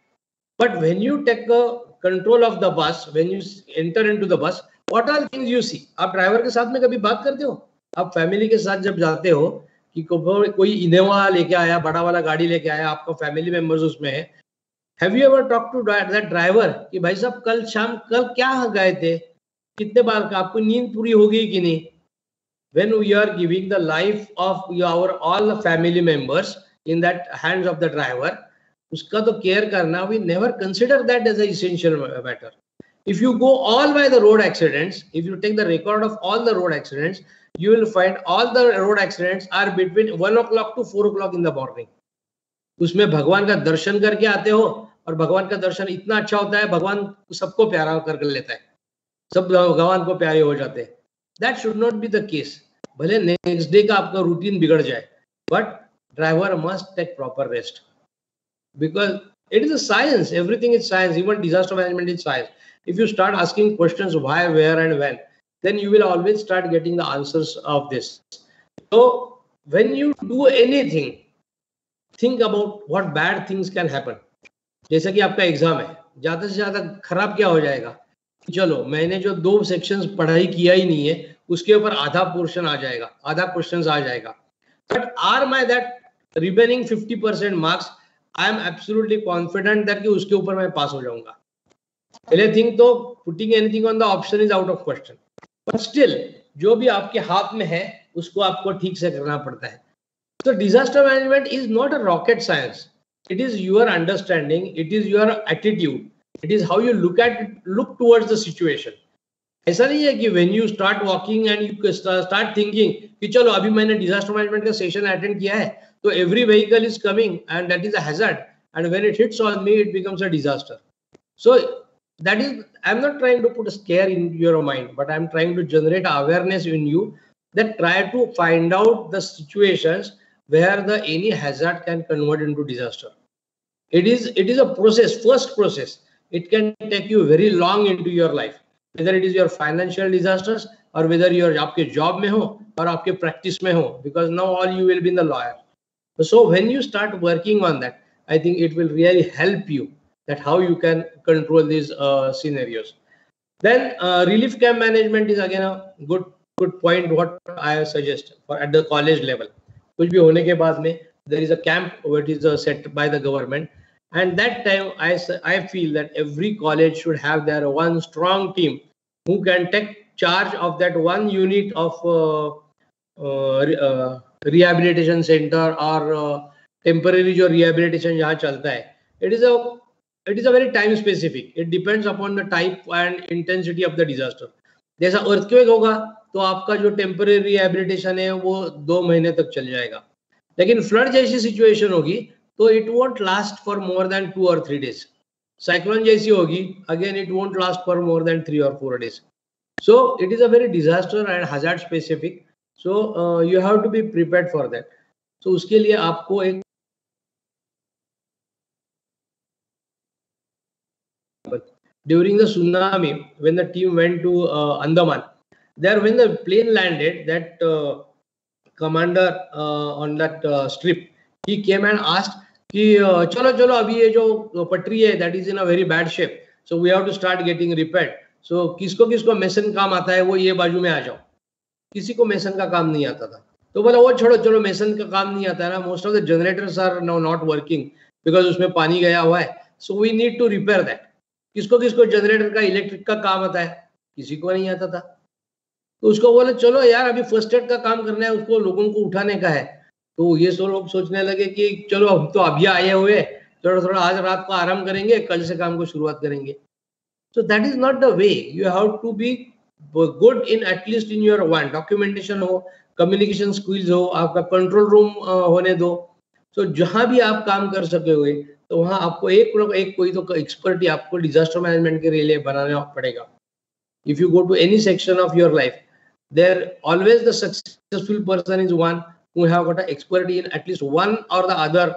Speaker 1: But when you take the control of the bus, when you enter into the bus, what are things you see? आप driver के साथ में कभी बात करते हो? आप family के साथ जब जाते हो कि कोई इनोवा लेके आया, बड़ा वाला गाड़ी लेके आया, आपका फैमिली मेंबर्स उसमें है. Have you ever talked to that driver कि भाई साहब कल शाम कल क्या गए थे, कितने बार का आपको नींद पूरी हो गई कि नहीं? When we are giving the life of our all the family members in that hands of the driver, उसका तो care करना, we never consider that as an essential matter. If you go all by the road accidents, if you take the record of all the road accidents, you will find all the road accidents are between one o'clock to four o'clock in the morning. उसमें भगवान का दर्शन करके आते हो और भगवान का दर्शन इतना अच्छा होता है, भगवान सबको प्यारा कर लेता है, सब भगवान को प्यारे हो जाते हैं. That should not be the case. भले नेक्स्ट डे का आपका रूटीन बिगड़ जाए, but driver must take proper rest because it is a science. Everything is science. Even disaster management is science. If you start asking questions why, where, and when, then you will always start getting the answers of this. So when you do anything, think about what bad things can happen. जैसे कि आपका exam है, ज्यादा से ज्यादा खराब क्या हो जाएगा, चलो मैंने जो दो सेक्शंस पढ़ाई किया ही नहीं है, उसके ऊपर आधा पोर्शन आ जाएगा, आधा क्वेश्चंस आ जाएगा. But are my that remaining fifty percent marks, I am absolutely confident that कि उसके ऊपर मैं पास हो जाऊंगा. पहले थिंग तो putting anything on the option is out of question, but still जो भी आपके हाथ में है उसको आपको ठीक से करना पड़ता है. So disaster management is not a rocket science. It is your understanding. It is your attitude. It is how you look at it, look towards the situation. ऐसा नहीं है कि when you start walking and you start thinking कि चलो अभी मैंने disaster management का session attend किया है, तो every vehicle is coming and that is a hazard, and when it hits on me, it becomes a disaster. So that is, I'm not trying to put a scare in your mind, but I'm trying to generate awareness in you that try to find out the situations where the any hazard can convert into disaster. It is it is a process, first process. It can take you very long into your life, whether it is your financial disasters or whether you're आपके job में हो और आपके practice में हो, because now all you will be in the lawyer. So when you start working on that, I think it will really help you that how you can control these uh, scenarios. Then uh, relief camp management is again a good good point. What I suggest for at the college level. कुछ भी होने के बाद में there is a camp which is uh, set by the government, and that time I I feel that every college should have their one strong team who can take charge of that one unit of uh, uh, uh, rehabilitation center or uh, temporary जो rehabilitation जहाँ चलता है. It is a it is a very time specific. It depends upon the type and intensity of the disaster. जैसा earthquake होगा तो आपका जो temporary rehabilitation है वो दो महीने तक चल जाएगा, लेकिन फ्लड जैसी सिचुएशन होगी तो it won't last for more than two और थ्री डेज. साइक्लोन जैसी होगी again it won't last for more than three और four days. So it is a very disaster and hazard specific. So you have to be prepared for that. So उसके लिए आपको एक during the tsunami, when the team went to uh, Andaman, there when the plane landed, that uh, commander uh, on that uh, strip, he came and asked कि uh, चलो चलो अभी ये जो पटरी है that is in a very bad shape, so we have to start getting repaired. So किसको किसको मेसन काम आता है वो ये बाजू में आ जाओ. किसी को मेसन का काम नहीं आता था, तो बोला वो छोड़ो, चलो मेसन का काम नहीं आता है ना, most of the generators are now not working because उसमें पानी गया हुआ है, so we need to repair that. किसको किसको जनरेटर का इलेक्ट्रिक का काम आता है, किसी को नहीं आता था. तो उसको बोले चलो यार अभी फर्स्ट एड का काम करना है, उसको लोगों को उठाने का है. तो ये सो लोग सोचने लगे कि चलो हम तो अभी आए हुए, थोड़ा थोड़ा आज रात को आराम करेंगे, कल से काम को शुरुआत करेंगे. So that is not the way. You have to be good in at least in your one. Documentation हो, कम्युनिकेशन स्किल्स हो, आपका कंट्रोल रूम होने दो. तो so, जहां भी आप काम कर सके हुए तो वहां आपको एक एक कोई तो एक्सपर्टी आपको डिजास्टर मैनेजमेंट के लिए बनाना पड़ेगा. If you go to any section of your life, there always the successful person is one who have got a expertise in at least one or the other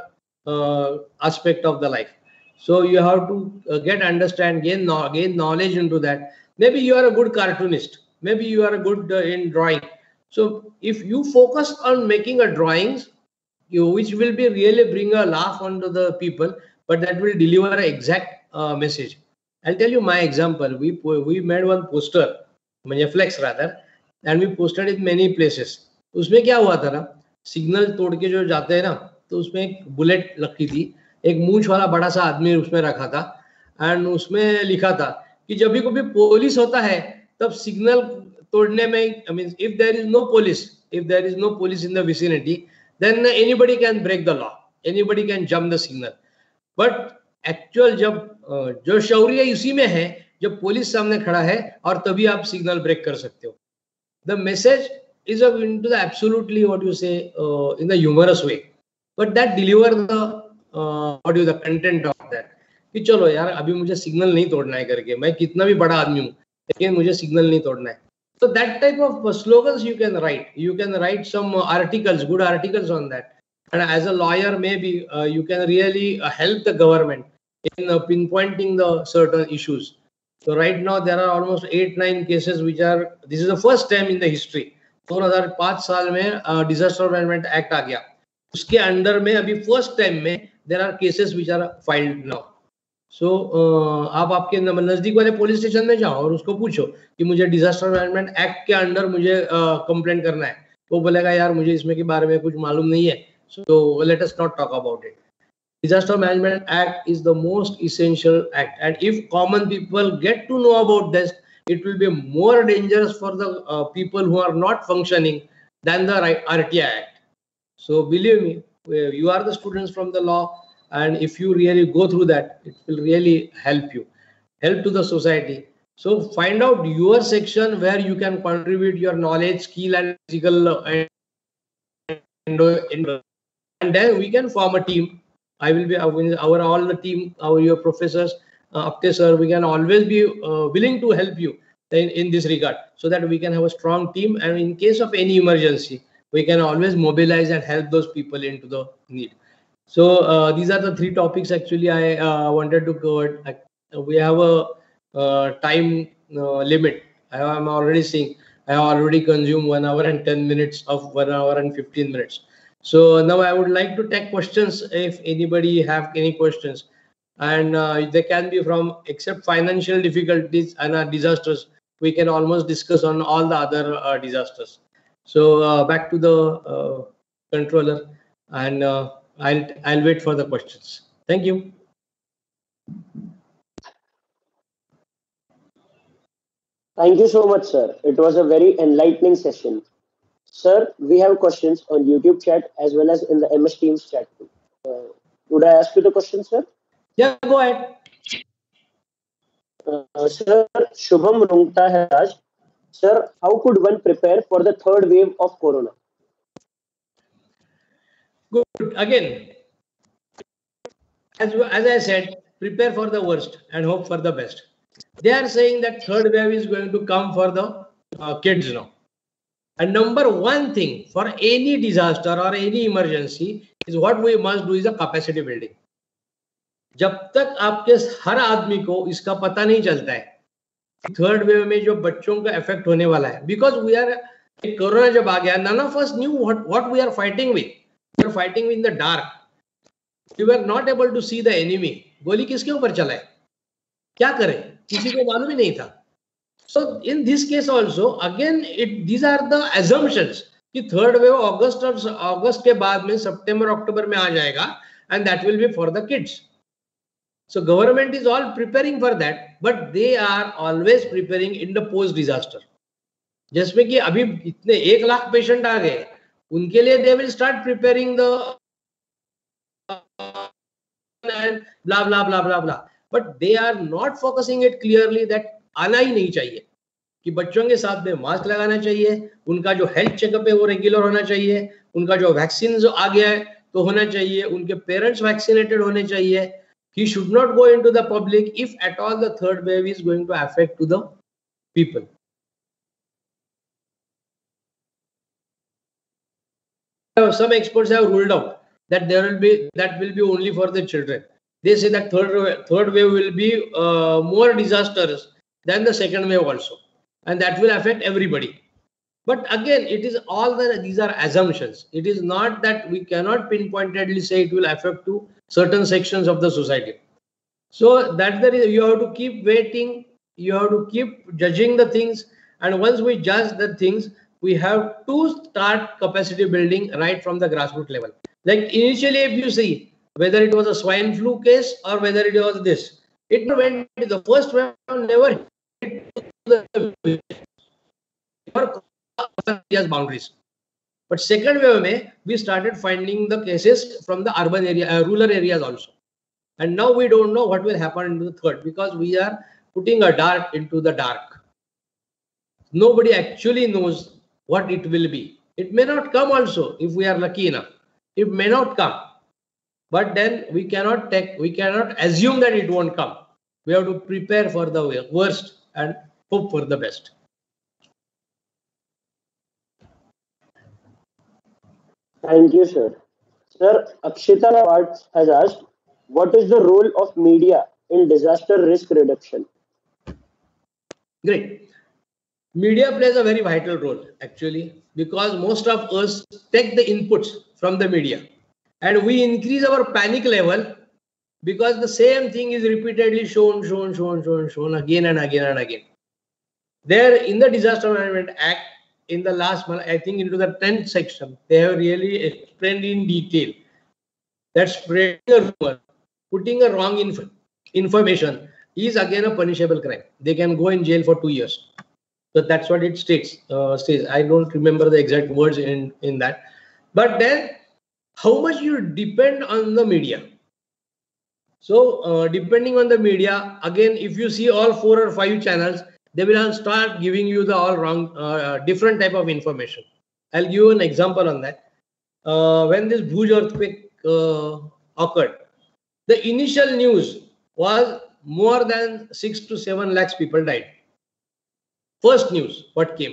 Speaker 1: aspect of the life. So you have to uh, get understand, gain gain knowledge into that. Maybe you are a good cartoonist, maybe you are a good uh, in drawing. So if you focus on making a drawings, you which will be really bring a laugh onto the people, but that will deliver an exact uh, message. I'll tell you my example. We we made one poster, flex rather, and we posted it many places. उसमें क्या हुआ था ना, signal तोड़ के जो जाते हैं ना, तो उसमें एक बुलेट रखी थी, एक मूंछ वाला बड़ा सा आदमी उसमें रखा था, एंड उसमें लिखा था कि जब भी कोई पुलिस होता है तब सिग्नल तोड़ने में, I mean if there is no police, if there is no police in the vicinity, then anybody can break the law, anybody can jump the signal. But actual जब जो शौर्य इसी में है, जब पुलिस सामने खड़ा है और तभी आप सिग्नल ब्रेक कर सकते हो. The message is into the absolutely what you say uh, in the humorous way, but that deliver the uh, what you the content of that. कि चलो यार अभी मुझे सिग्नल नहीं तोड़ना है करके, मैं कितना भी बड़ा आदमी हूँ लेकिन मुझे सिग्नल नहीं तोड़ना है. So that type of slogans you can write. You can write some articles, good articles on that. And as a lawyer, maybe uh, you can really uh, help the government in uh, pinpointing the certain issues. So right now there are almost eight nine cases which are, this is the first time in the history, दो हज़ार पाँच साल में disaster management act आ गया, उसके under में अभी first time में there are cases which are filed now. So आप आपके नजदीक वाले पुलिस स्टेशन में जाओ और उसको पूछो कि मुझे डिजास्टर मैनेजमेंट एक्ट के अंडर मुझे कंप्लेंट uh, करना है, वो बोलेगा यार मुझे इसमें के बारे में कुछ मालूम नहीं है, so let us not talk about it. Disaster Management Act is the most essential act, and if common people get to know about this, it will be more dangerous for the uh, people who are not functioning than the R T I Act. So believe me, you are the students from the law, and if you really go through that, it will really help you, help to the society. So find out your section where you can contribute your knowledge, skill, and physical, and, and then we can form a team. I will be our all the team, our your professors, uh, Apte sir, we can always be uh, willing to help you in, in this regard, so that we can have a strong team, and in case of any emergency, we can always mobilize and help those people into the need. So uh, these are the three topics actually I uh, wanted to cover. Uh, we have a uh, time uh, limit. I am already seeing I have already consumed one hour and ten minutes of one hour and fifteen minutes. So now I would like to take questions if anybody have any questions, and uh, they can be from, except financial difficulties and uh, disasters, we can almost discuss on all the other uh, disasters. So uh, back to the uh, controller, and uh, I'll I'll wait for the questions. Thank you.
Speaker 2: Thank you so much, sir. It was a very enlightening session. Sir, we have questions on YouTube chat as well as in the M S Teams chat. Uh, would I ask you the question, sir?
Speaker 1: Yeah, go ahead.
Speaker 2: Uh, sir, Shubham Rungta has asked, sir, how could one prepare for the third wave of Corona?
Speaker 1: Good. Again, as, as I said, prepare for the worst and hope for the best. They are saying that third wave is going to come for the uh, kids now. And number one thing for any disaster or any emergency is what we must do is a capacity building. जब तक आपके हर आदमी को इसका पता नहीं चलता है थर्ड वेव में जो बच्चों का इफेक्ट होने वाला है, बिकॉज वी आर कोरोना जब आ गया, none of us knew what what we are fighting with. We are fighting in the dark. We were not able to see the enemy. गोली किसके ऊपर चला है, क्या करें, किसी को मालूम ही नहीं था. So in this case also, again, it these are the assumptions कि third wave August और August के बाद में September October में आ जाएगा, and that will be for the kids. So government is all preparing for that, but they are always preparing in the post disaster. जिसमें कि अभी इतने एक लाख पेशेंट आ गए, उनके लिए they will start preparing the and blah blah blah blah blah. But they are not focusing it clearly that आना ही नहीं चाहिए, कि बच्चों के साथ में मास्क लगाना चाहिए, उनका जो हेल्थ चेकअप है वो रेगुलर होना चाहिए, उनका जो वैक्सीन जो आ गया है तो होना चाहिए, उनके पेरेंट्स वैक्सीनेटेड होने चाहिए. He should not go into the public if at all the third wave is going to affect to the people. Some experts have ruled out that there will be that will be only for the children. They say that third third wave will be uh, more disastrous than the second wave also, and that will affect everybody. But again, it is all the these are assumptions. It is not that we cannot pinpointedly say it will affect to certain sections of the society. So that's the reason you have to keep waiting. You have to keep judging the things, and once we judge the things, we have to start capacity building right from the grassroots level. Like initially, if you see whether it was a swine flu case or whether it was this, it went the first wave never hit the boundaries. But second wave mein, we started finding the cases from the urban area, uh, rural areas also. And now we don't know what will happen in the third, because we are putting a dart into the dark. Nobody actually knows what it will be. It may not come also if we are lucky enough. It may not come. But then we cannot take, we cannot assume that it won't come. We have to prepare for the worst and hope for the best.
Speaker 2: Thank you, sir. Sir, Akshita Parts has asked, what is the role of media in disaster risk reduction?
Speaker 1: Great. Media plays a very vital role actually, because most of us take the inputs from the media and we increase our panic level because the same thing is repeatedly shown, shown, shown, shown, shown again and again and again. There in the Disaster Management Act, in the last month, I think into the tenth section, they have really explained in detail that spreading a rumor, putting a wrong inf information is again a punishable crime. They can go in jail for two years. So that's what it states. Uh, states. I don't remember the exact words in, in that. But then, how much you depend on the media? So uh, depending on the media, again, if you see all four or five channels, they will start giving you the all wrong, uh, different type of information. I'll give you an example on that. Uh, when this Bhuj earthquake uh, occurred, the initial news was more than six to seven lakhs people died. First news, what came.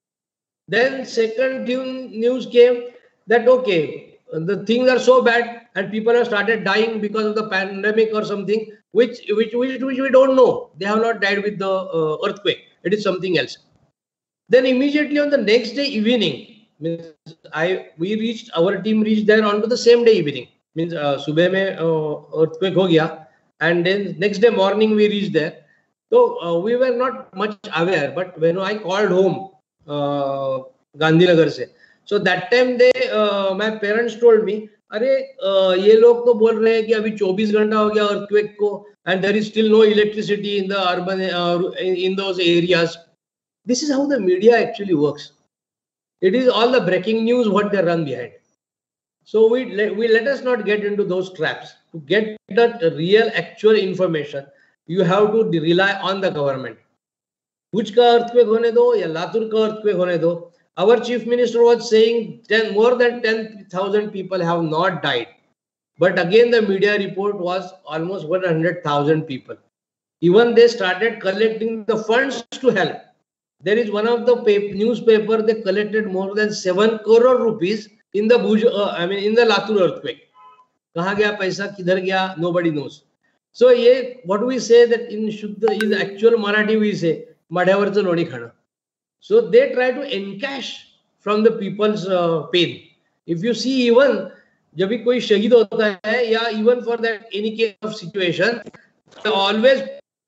Speaker 1: Then second news came that, okay, the things are so bad and people have started dying because of the pandemic or something, which which which, which we don't know. They have not died with the uh, earthquake. It is something else. Then immediately on the next day evening, means I we reached our team reached there on to the same day evening. Means uh, subah mein uh, earthquake ho gaya, and then next day morning we reached there. So uh, we were not much aware, but when I called home, uh, Gandhinagar se, so that time they, uh, my parents told me, अरे uh, ये लोग तो बोल रहे हैं कि अभी चौबीस घंटा हो गया earthquake को, and there is still no electricity in the urban uh, in those areas. This is how the media actually works. It is all the breaking news what they run behind. So we let, we let us not get into those traps. To get that real actual information, you have to rely on the government. Bhuj ka earthquake hone do ya Latur ka earthquake hone do. Our chief minister was saying ten, more than ten thousand people have not died. But again, the media report was almost one hundred thousand people. Even they started collecting the funds to help. There is one of the paper, newspaper, they collected more than seven crore rupees in the Bhuj, uh, I mean, in the Latur earthquake. Kaha gaya paisa, kidhar gaya, nobody knows. So, ye, what we say that in Shuddha, in actual Marathi, we say, madhyavarcha lodi khana. So, they try to encash from the people's uh, pain. If you see, even, jab bhi koi shaheed hota hai, ya even for that any case of situation, they always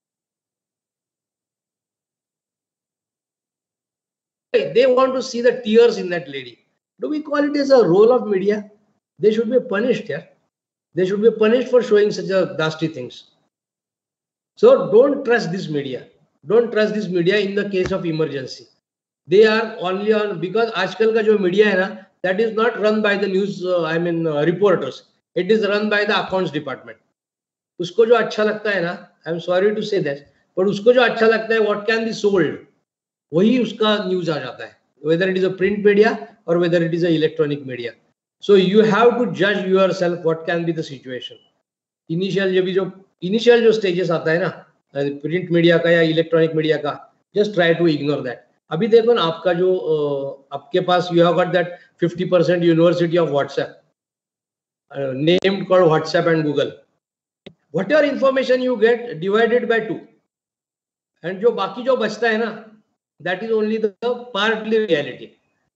Speaker 1: they want to see the tears in that lady. Do we call it as a role of media? They should be punished, yeah. They should be punished for showing such a nasty things. So don't trust this media. Don't trust this media in the case of emergency. They are only on, because आजकल का जो media है ना, that is not run by the news, uh, I mean uh, reporters. It is run by the accounts department. उसको जो अच्छा लगता है ना, I am sorry to say that, but उसको जो अच्छा लगता है, what can be sold, वही उसका न्यूज आ जाता है, whether it is a print media or whether it is a electronic media. So you have to judge yourself what can be the situation. Initial जब जो initial जो stages आता है ना, print media का या electronic media का, just try to ignore that. अभी देखो ना आपका जो uh, आपके पास you have got that fifty percent university of WhatsApp, uh, named called WhatsApp and Google. Whatever information you get, divided by two, and जो बाकी जो बचता है ना, that is only the partly reality.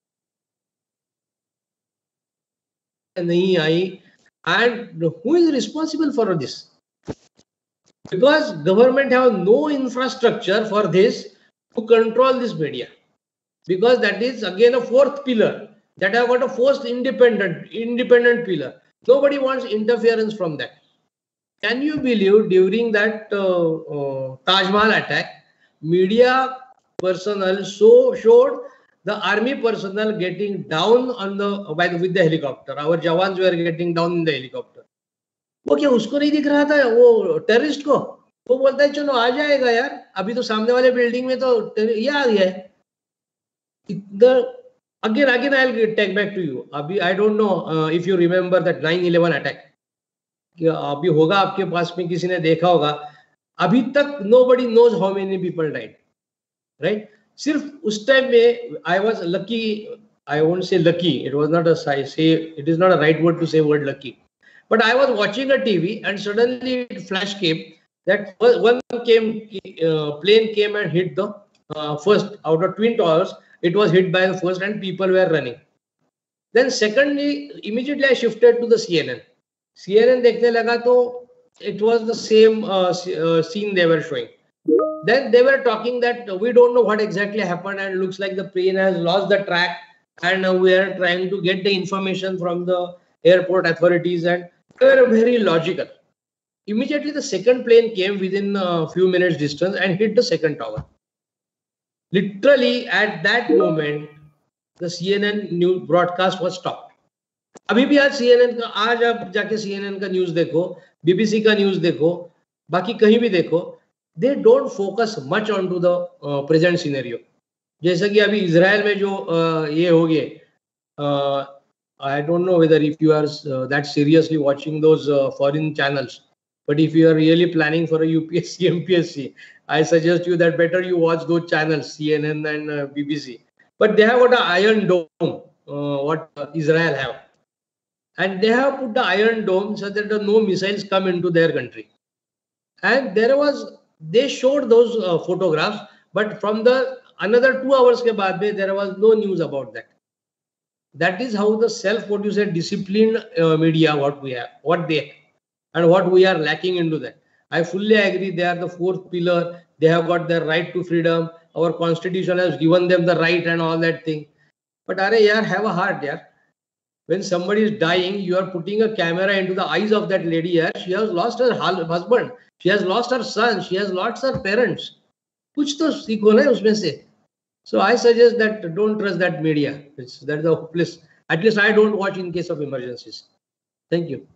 Speaker 1: नहीं आई, and who is responsible for this? Because government have no infrastructure for this to control this media. Because that is again a fourth pillar that have got a fourth independent independent pillar. Nobody wants interference from that. Can you believe during that uh, uh, Taj Mahal attack, media personnel so showed the army personnel getting down on the by the, with the helicopter. Our jawans were getting down in the helicopter. वो क्या उसको नहीं दिख रहा था वो terrorist को? वो बोलता है चलो आ जाएगा यार, अभी तो सामने वाले बिल्डिंग में तो ये आ गया है. The again again I'll take back to you. अभी I don't know uh, if you remember that nine eleven attack. अभी होगा आपके पास में किसी ने देखा होगा. अभी तक nobody knows how many people died. Right? सिर्फ उस टाइम में I was lucky. I won't say lucky. It was not a I say it is not a right word to say word lucky. But I was watching a T V and suddenly flash came that one came uh, plane came and hit the uh, first out of twin towers, it was hit by the first, and people were running. Then secondly, immediately I shifted to the C N N. C N N देखने लगा तो it was the same uh, uh, scene they were showing. Then they were talking that we don't know what exactly happened, and looks like the plane has lost the track, and uh, we are trying to get the information from the airport authorities, and they were very logical. Immediately the second plane came within a few minutes distance and hit the second tower. Literally at that moment, the C N N news broadcast was stopped. अभी भी आज C N N का, आज आप जाके C N N का news देखो, B B C का न्यूज देखो, बाकी कहीं भी देखो, they don't focus much onto the uh, present scenario. जैसा कि अभी इजराइल में जो uh, ये हो गए, uh, I don't know whether if you are uh, that seriously watching those uh, foreign channels, but if you are really planning for a U P S C, M P S C, I suggest you that better you watch those channels, C N N and uh, B B C. But they have got an iron dome, uh, what uh, Israel have. And they have put the iron dome so that no missiles come into their country. And there was, they showed those uh, photographs, but from the another two hours ke baad mein, there was no news about that. That is how the self, what you said, disciplined uh, media, what we have, what they have, and what we are lacking into that. I fully agree. They are the fourth pillar. They have got their right to freedom. Our constitution has given them the right and all that thing. But are yaar, have a heart, yaar. When somebody is dying, you are putting a camera into the eyes of that lady. Yaar. She has lost her husband. She has lost her son. She has lost her parents. Kuch to सीखो ना उसमें से. So I suggest that don't trust that media. It's, that's the hopeless. At least I don't watch in case of emergencies. Thank you.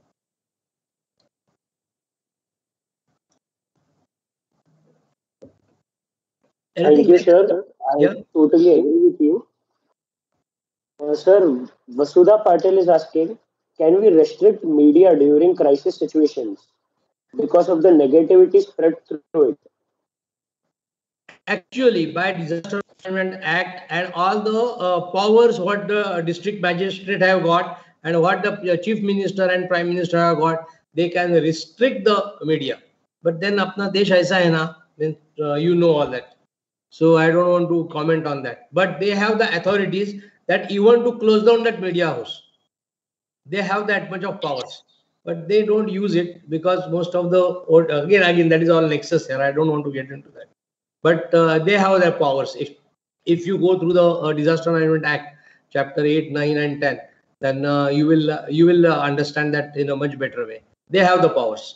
Speaker 2: Anything? Thank you, sir. I yeah? totally agree with you. Uh, sir, Vasudha Patel is asking, can we restrict media during crisis situations because of the negativity spread through it?
Speaker 1: Actually, by Disaster Management Act and all the uh, powers what the district magistrate have got and what the chief minister and prime minister have got, they can restrict the media. But then apna desh aisa hai na, then uh, you know all that. So I don't want to comment on that. But they have the authorities that even to close down that media house. They have that much of powers. But they don't use it because most of the, again, again, that is all nexus here. I don't want to get into that. But uh, they have their powers. If if you go through the uh, Disaster Management Act, chapter eight, nine, and ten, then uh, you will uh, you will uh, understand that in a much better way. They have the powers.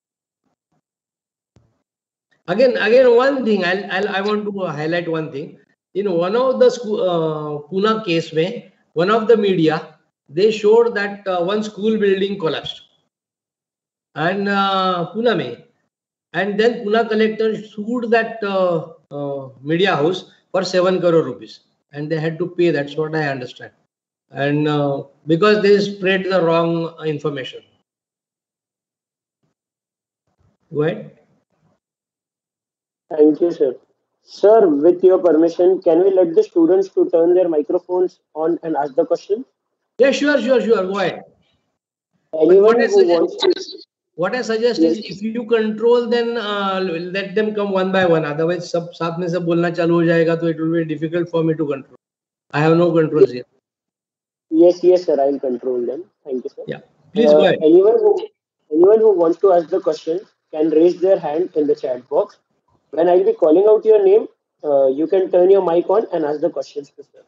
Speaker 1: Again, again, one thing I'll, I'll I want to highlight one thing. In one of the school, uh, Pune case, mein, one of the media they showed that uh, one school building collapsed, and uh, Pune mein. And then Pune collector sued that uh, uh, media house for seven crore rupees, and they had to pay. That's what I understand. And uh, because they spread the wrong information. Go ahead.
Speaker 2: Thank you, sir. Sir, with your permission, can we let the students to turn their microphones on and ask the question?
Speaker 1: Yeah, sure, sure, sure. Go ahead.
Speaker 2: Anyone who wants to.
Speaker 1: What I suggest yes. is if you control, then uh, let them come one by one. Otherwise, sab साथ में सब बोलना चालू हो जाएगा, तो it will be difficult for me to control. I have no controls here.
Speaker 2: Yes, yes, sir. I will control them. Thank you, sir.
Speaker 1: Yeah, please uh, go ahead.
Speaker 2: Anyone who anyone who wants to ask the question can raise their hand in the chat box. When I will be calling out your name, uh, you can turn your mic on and ask the questions to sir.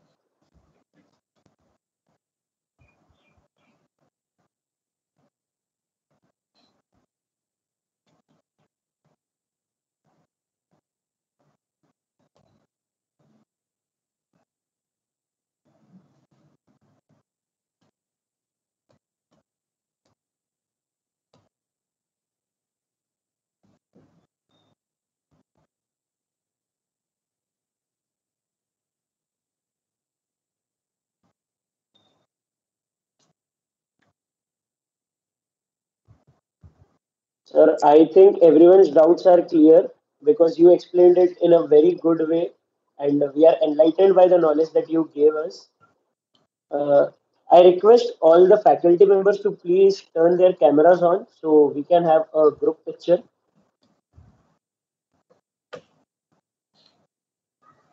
Speaker 2: Sir, I think everyone's doubts are clear because you explained it in a very good way and we are enlightened by the knowledge that you gave us. Uh, I request all the faculty members to please turn their cameras on so we can have a group picture.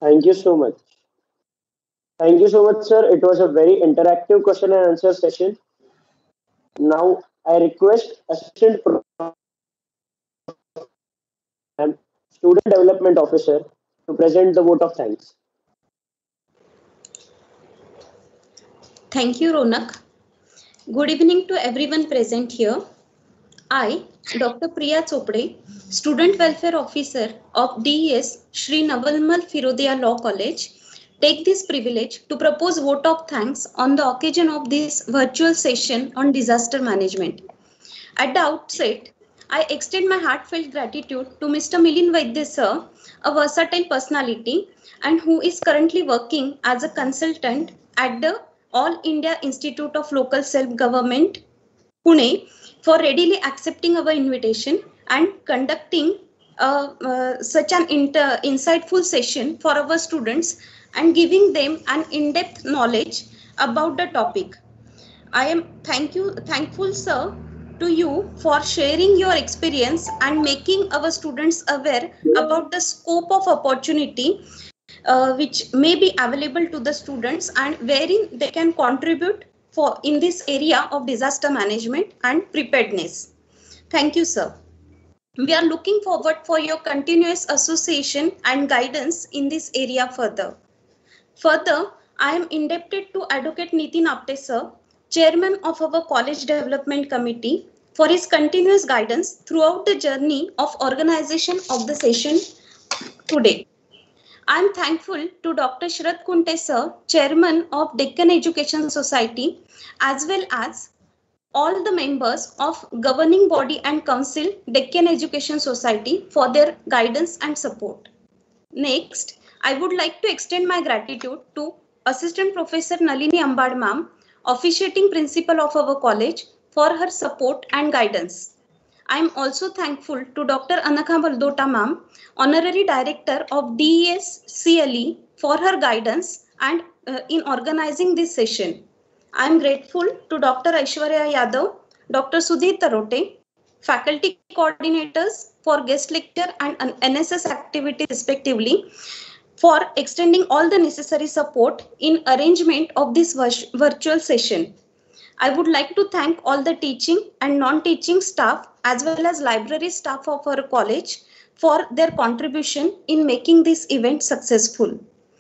Speaker 2: Thank you so much. Thank you so much, sir. It was a very interactive question and answer session. Now, I request Assistant Pro- and Student Development Officer to present the vote of thanks.
Speaker 3: Thank you, Ronak. Good evening to everyone present here. I, Doctor Priya Chopde, Student Welfare Officer of D E S Shri Navalmal Firodia Law College, take this privilege to propose vote of thanks on the occasion of this virtual session on disaster management. At the outset, I extend my heartfelt gratitude to Mister Milind Vaidya sir, a versatile personality and who is currently working as a consultant at the All India Institute of Local Self-Government, Pune, for readily accepting our invitation and conducting uh, uh, such an inter- insightful session for our students and giving them an in-depth knowledge about the topic. I am thank you thankful, sir, to you for sharing your experience and making our students aware about the scope of opportunity uh, which may be available to the students and wherein they can contribute for in this area of disaster management and preparedness. Thank you, sir. We are looking forward for your continuous association and guidance in this area further. Further, I am indebted to Advocate Nitin Apte sir, Chairman of our College Development Committee, for his continuous guidance throughout the journey of organization of the session today. I am thankful to Doctor Shraddh Kunte sir, Chairman of Deccan Education Society, as well as all the members of governing body and council Deccan Education Society for their guidance and support. Next, I would like to extend my gratitude to Assistant Professor Nalini Ambad ma'am, officiating principal of our college, for her support and guidance. I am also thankful to Doctor Anakha Baldota ma'am, Honorary Director of D E S C L E, for her guidance and uh, in organizing this session. I am grateful to Doctor Aishwarya Yadav, Doctor Sudhir Tarote, faculty coordinators for guest lecture and N S S activity respectively, for extending all the necessary support in arrangement of this virtual session. I would like to thank all the teaching and non-teaching staff as well as library staff of our college for their contribution in making this event successful.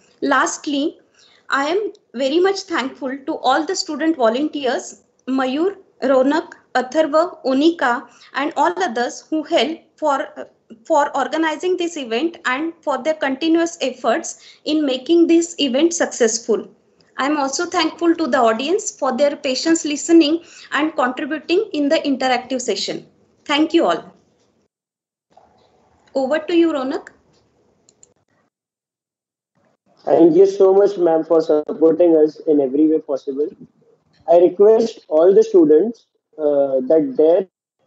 Speaker 3: Lastly, I am very much thankful to all the student volunteers, Mayur, Ronak, Atharva, Unika, and all others who help for, for organizing this event and for their continuous efforts in making this event successful. I am also thankful to the audience for their patience listening and contributing in the interactive session. Thank you all. Over to you, Ronak.
Speaker 2: Thank you so much, ma'am, for supporting us in every way possible. I request all the students uh, that their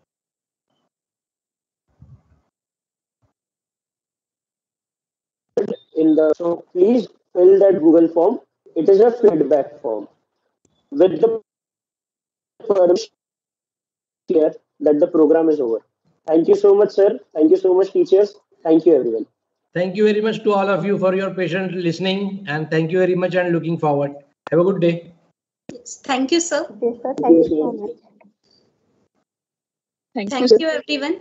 Speaker 2: in the so please fill that Google form. It is a feedback form with the permission clear that the program is over. Thank you so much, sir. Thank you so much, teachers. Thank you, everyone.
Speaker 1: Thank you very much to all of you for your patient listening, and thank you very much and looking forward. Have a good day.
Speaker 3: Yes, thank you, sir.
Speaker 4: Yes, sir. Thank you so much.
Speaker 3: Thank, thank you, everyone.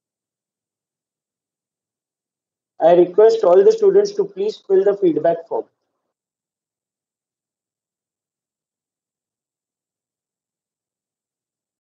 Speaker 2: I request all the students to please fill the feedback form.